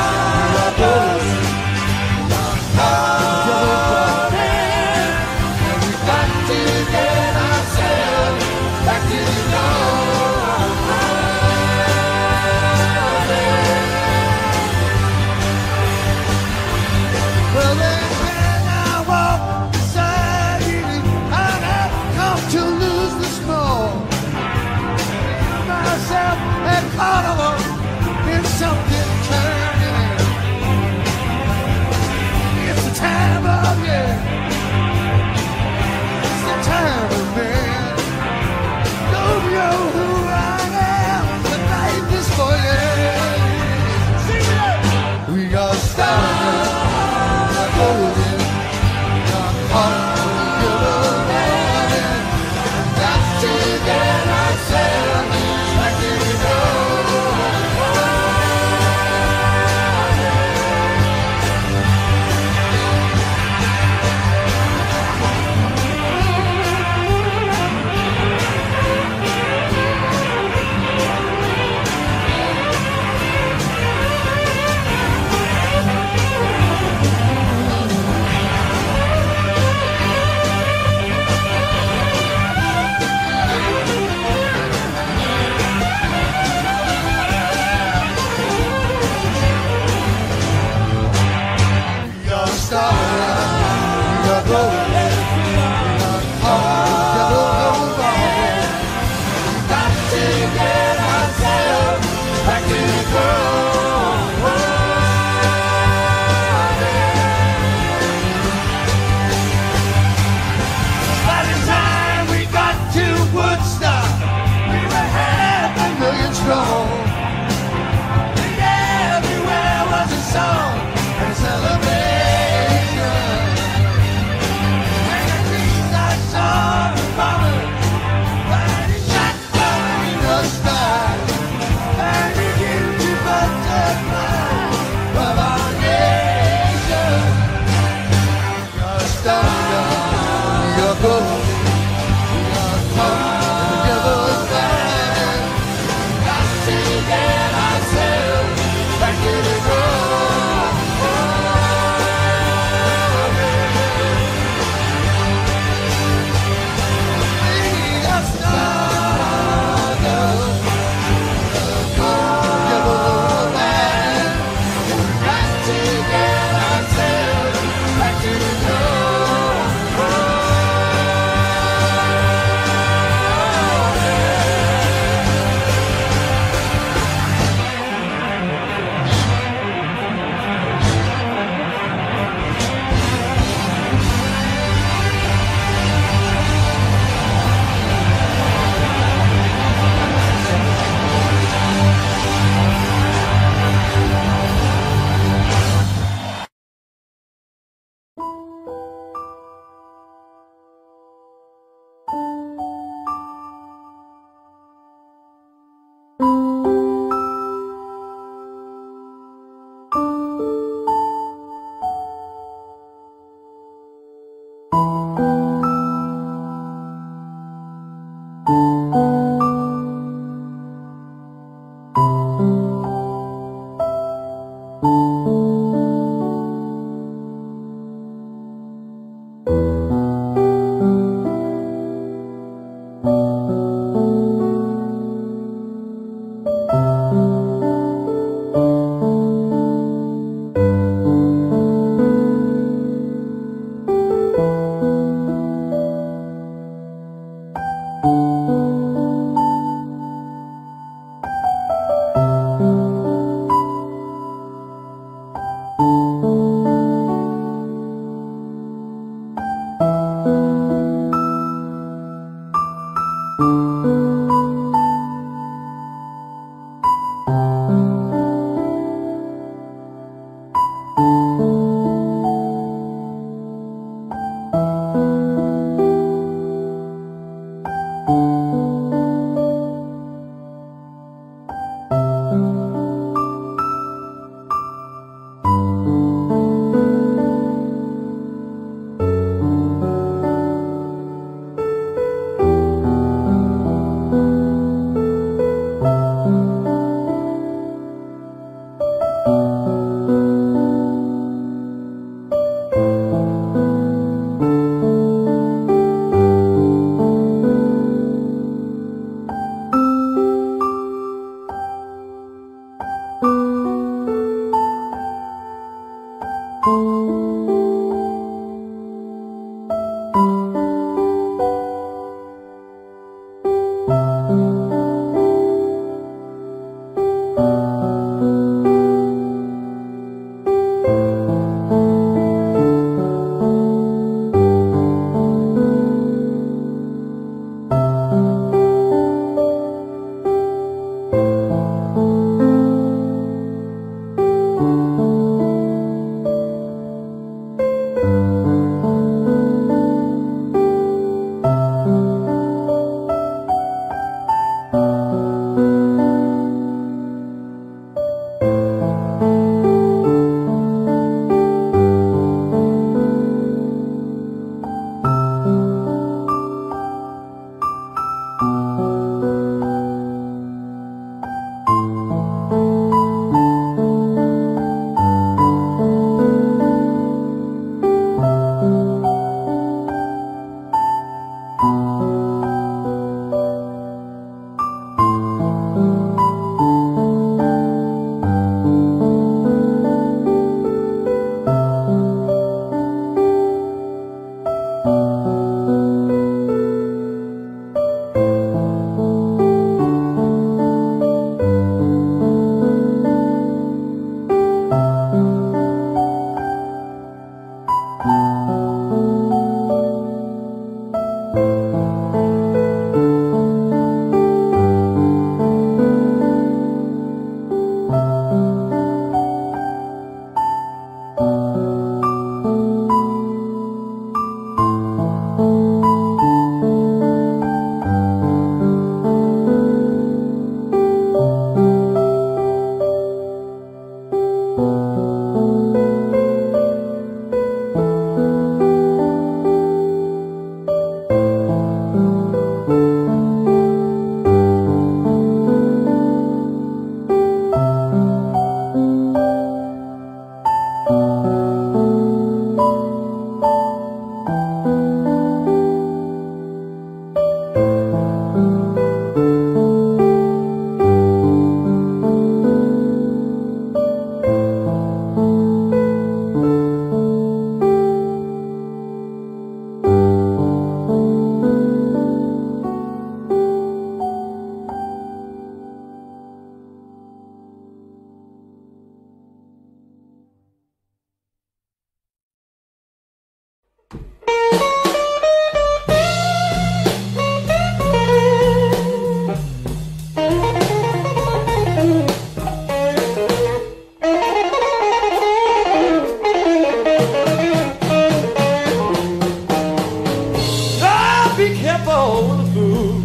Speaker 3: careful with the food.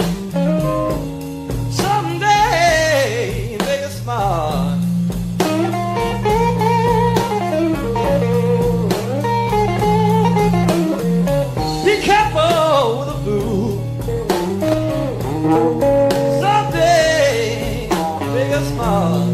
Speaker 3: Someday make it smart. Be careful with the food. Someday make it smart.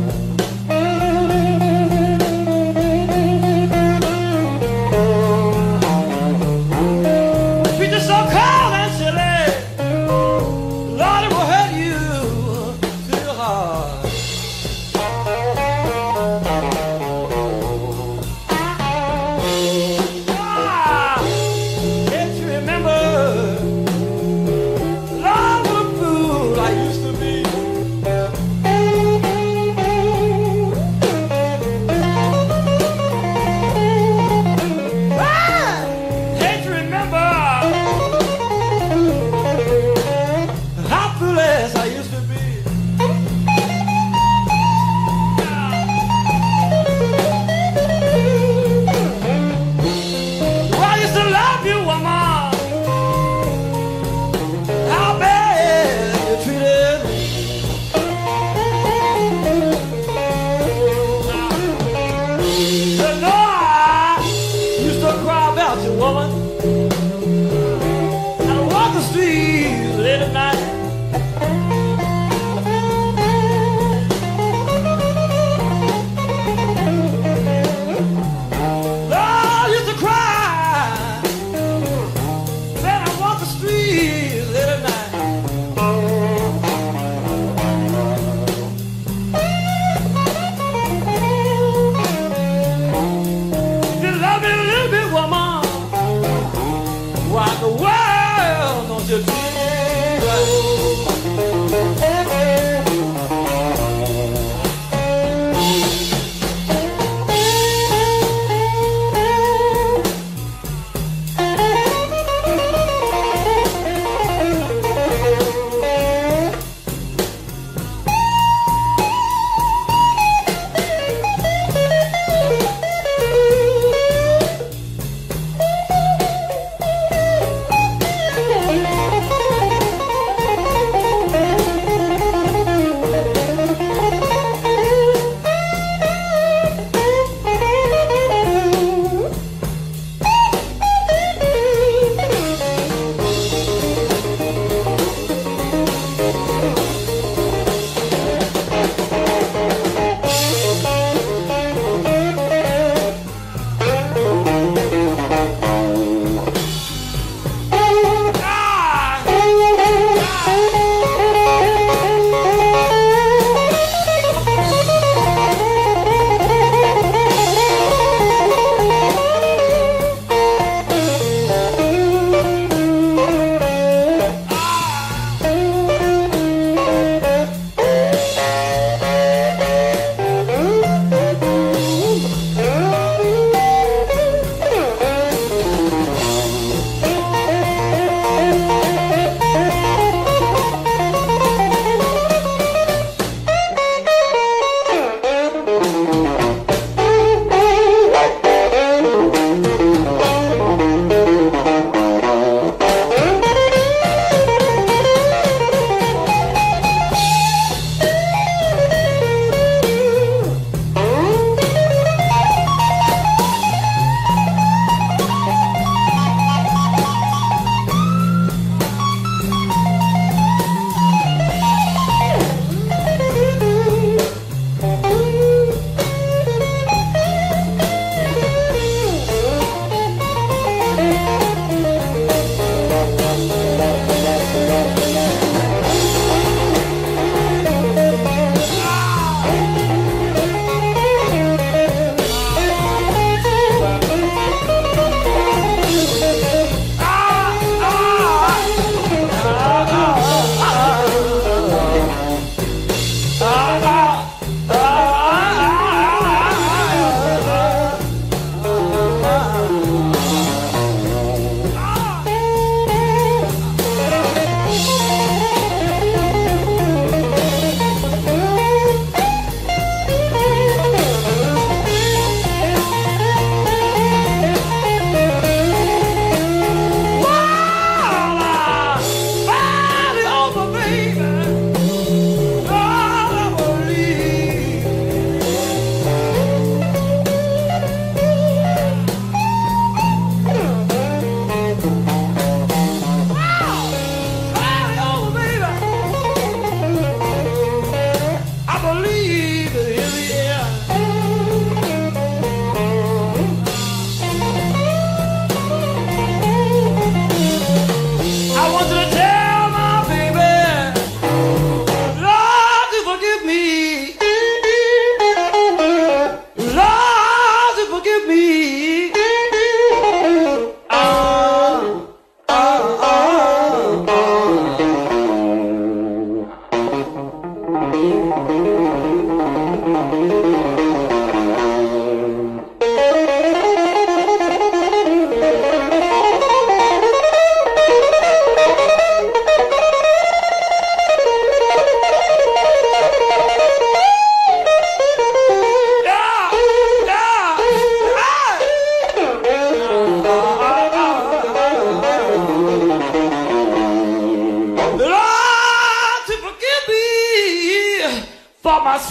Speaker 3: for my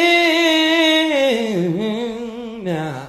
Speaker 3: swing now.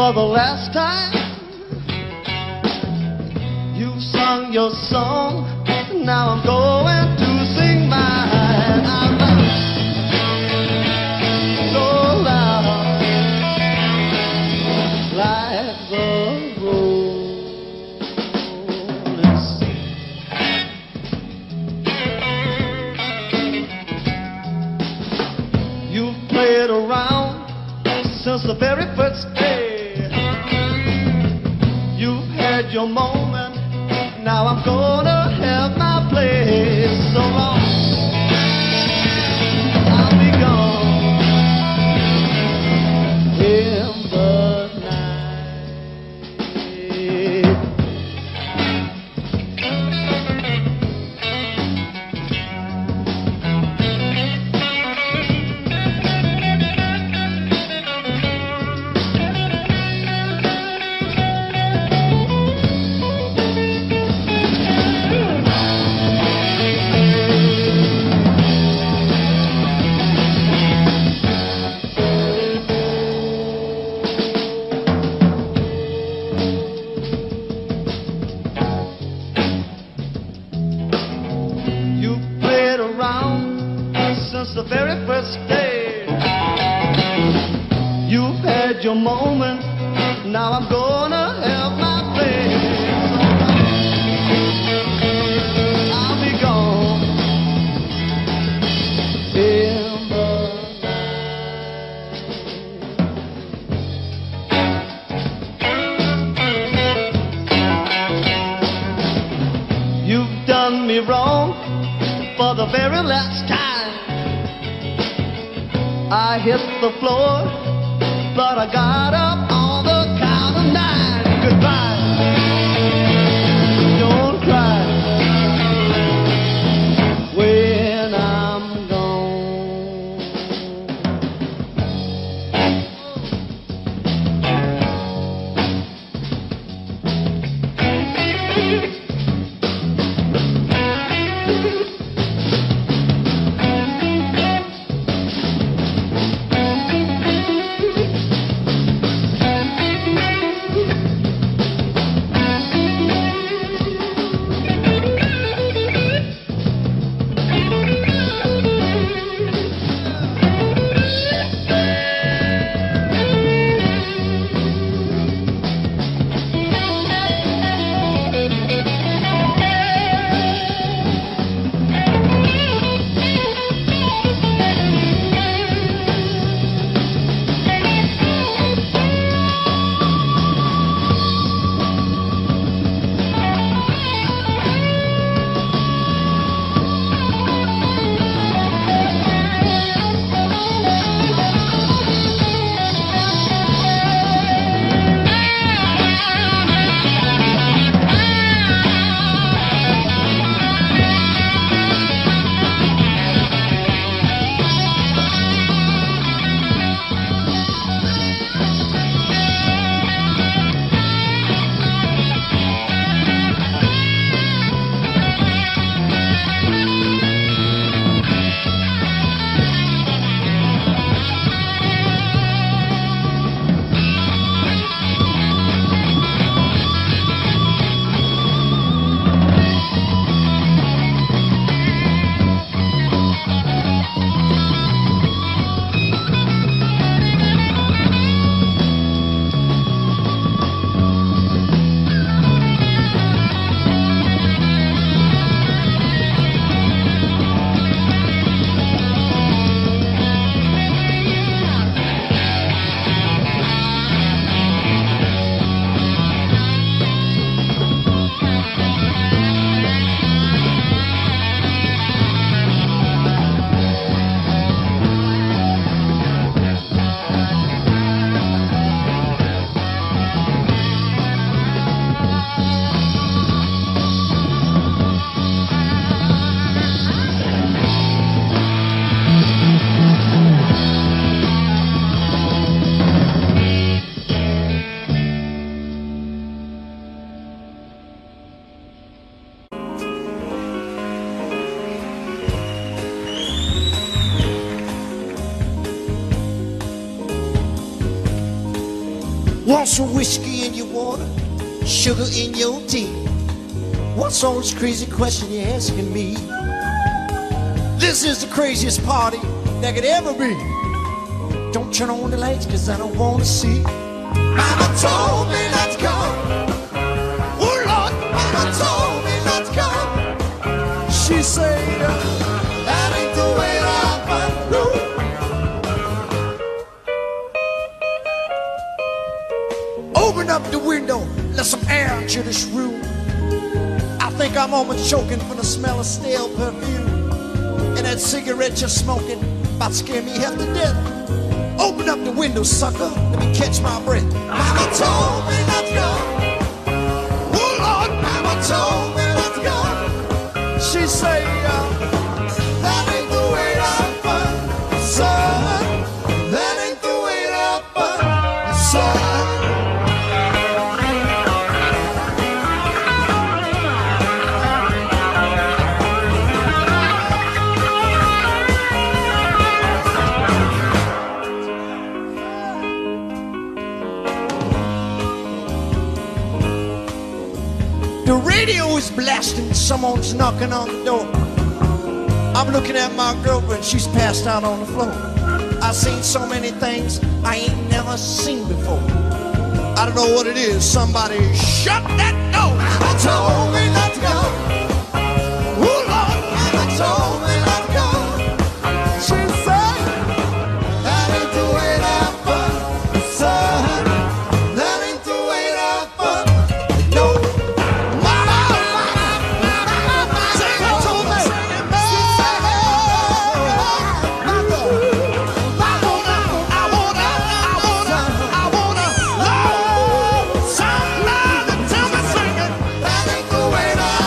Speaker 3: for the last time. You've sung your song, now I'm going to sing mine. I'm so loud, like the rolling sea. You've played around since the very first day. You've had your moment, now I'm gonna have my place. So long, I'll be gone in the night. Since the very first day, you've had your moment, now I'm gonna have my place. I'll be gone in the night. You've done me wrong for the very last time. I hit the floor, but I got up on the count of 9. Goodbye, don't cry when I'm gone.
Speaker 6: want some whiskey in your water, sugar in your tea? What's all this crazy question you're asking me? This is the craziest party that could ever be. Don't turn on the lights, cause I don't wanna see. Mama told me not to come. Oh Lord, Mama told me not to come. She said, that ain't the way I roll. Open up the window, let some air into this room. I think I'm almost choking from the smell of stale perfume. And that cigarette you're smoking about to scare me half to death. Open up the window, sucker, let me catch my breath. Mama told me not to go. Oh Lord, Mama told me not to go. She say, that ain't the way I fun, son. That ain't the way I fun, son. The radio is blasting, someone's knocking on the door. I'm looking at my girlfriend, she's passed out on the floor. I've seen so many things I ain't never seen before. I don't know what it is, somebody shut that door. Mama told me not to go. Oh Lord, Mama told me not to go. She said, that ain't the way that fun, son. That ain't the way that fun. No. Somebody tell me singing, that ain't the way that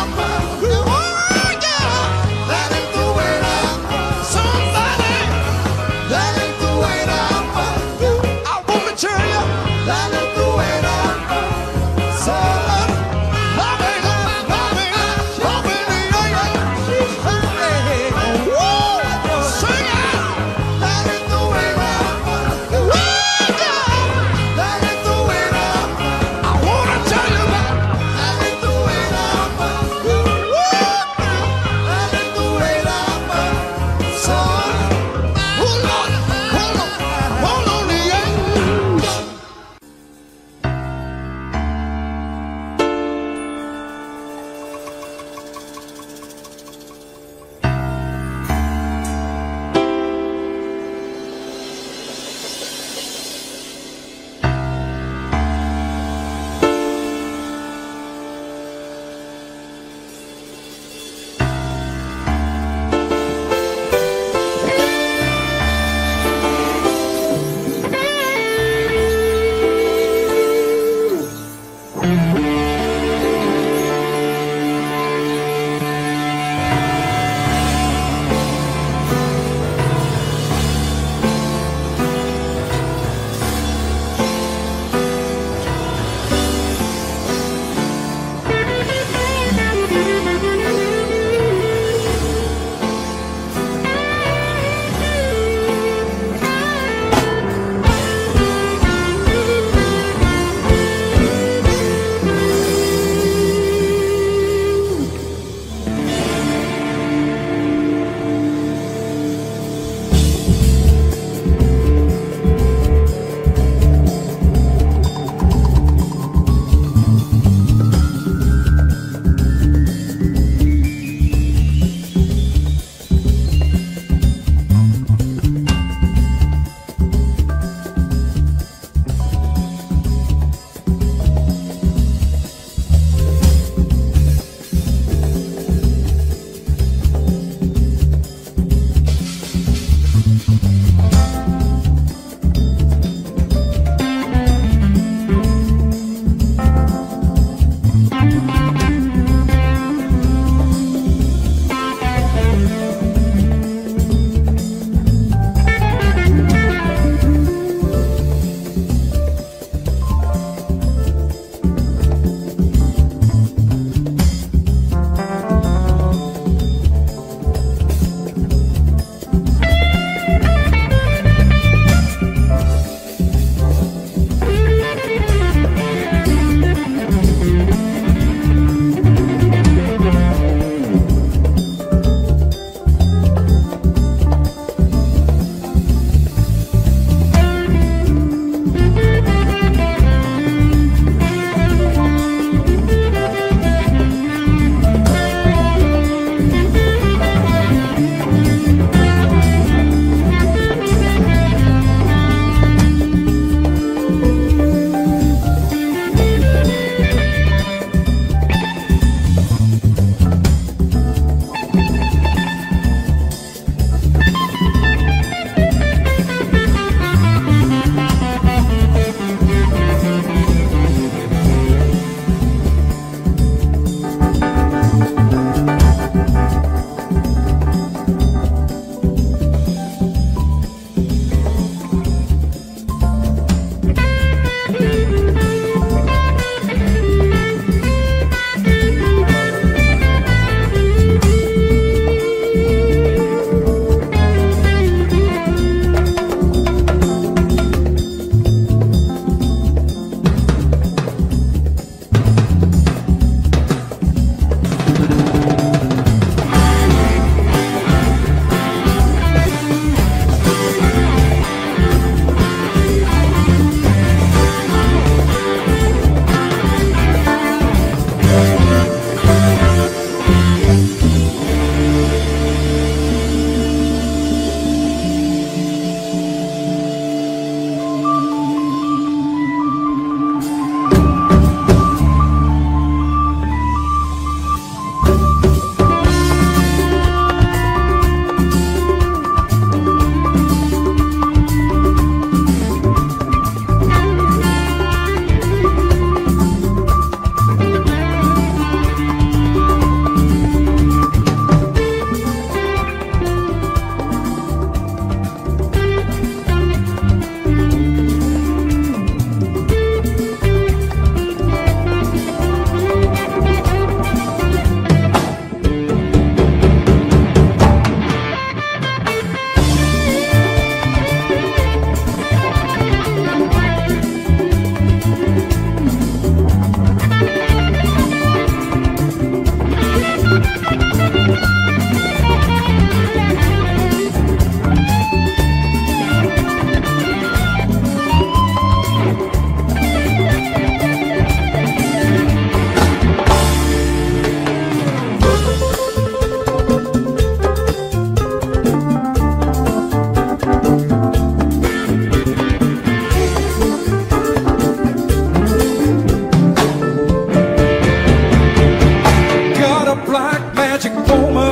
Speaker 1: magic woman.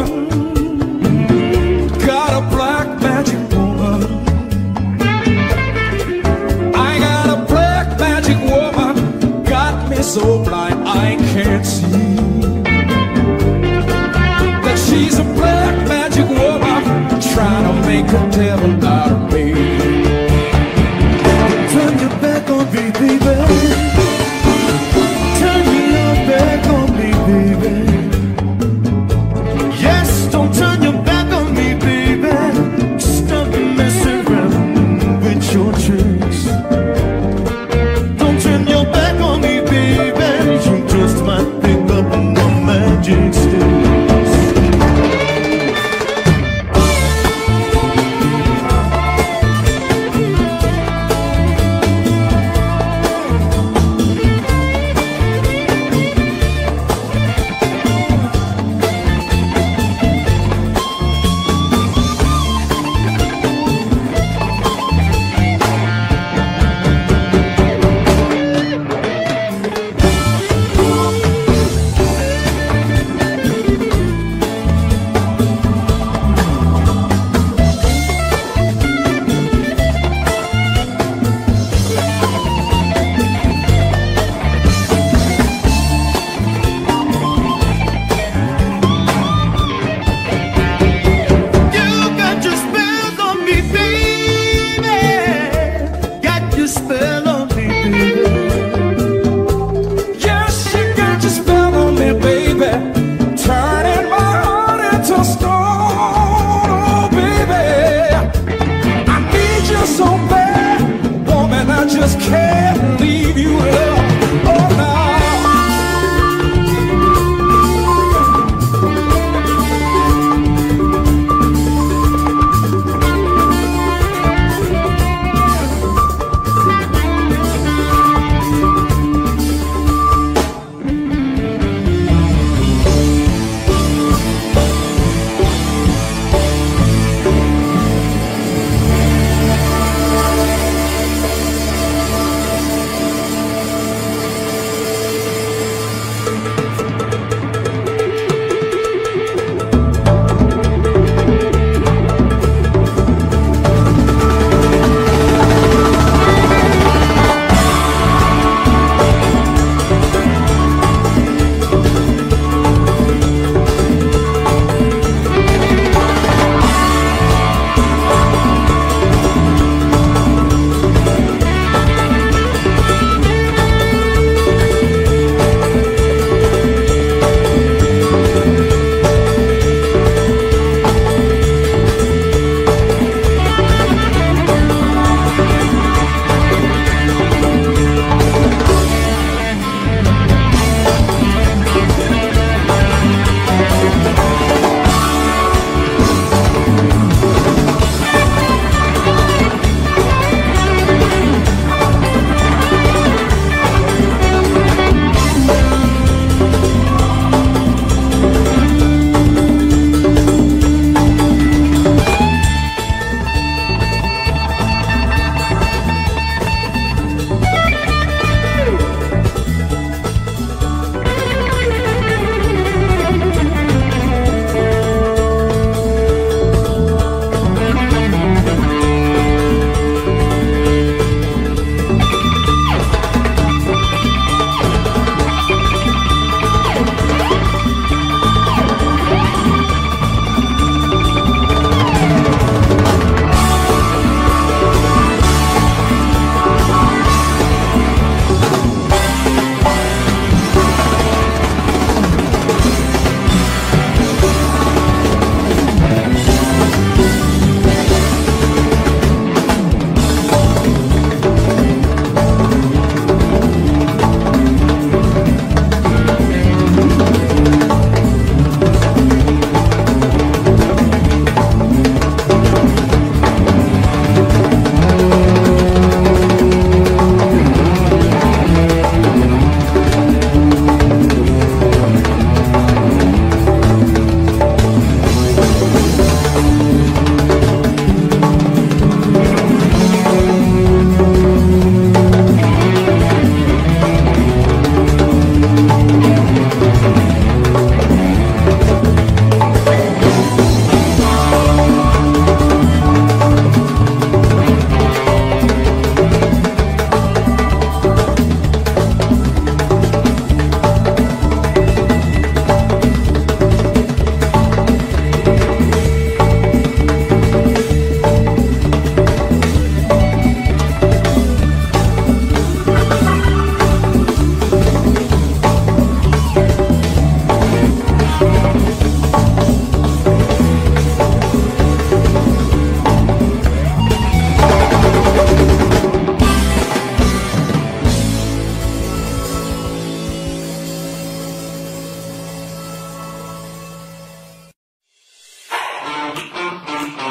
Speaker 1: Got a black magic woman. I got a black magic woman. Got me so blind I can't see that she's a black magic woman, trying to make a devil out of me. Turn your back on me, baby. Turn your back on me, baby. Yes, don't turn your back on me, baby. Stop messing around with your tricks. Don't turn your back on me, baby. You just might pick up my magic stick.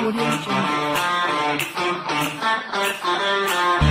Speaker 7: Audio Jungle.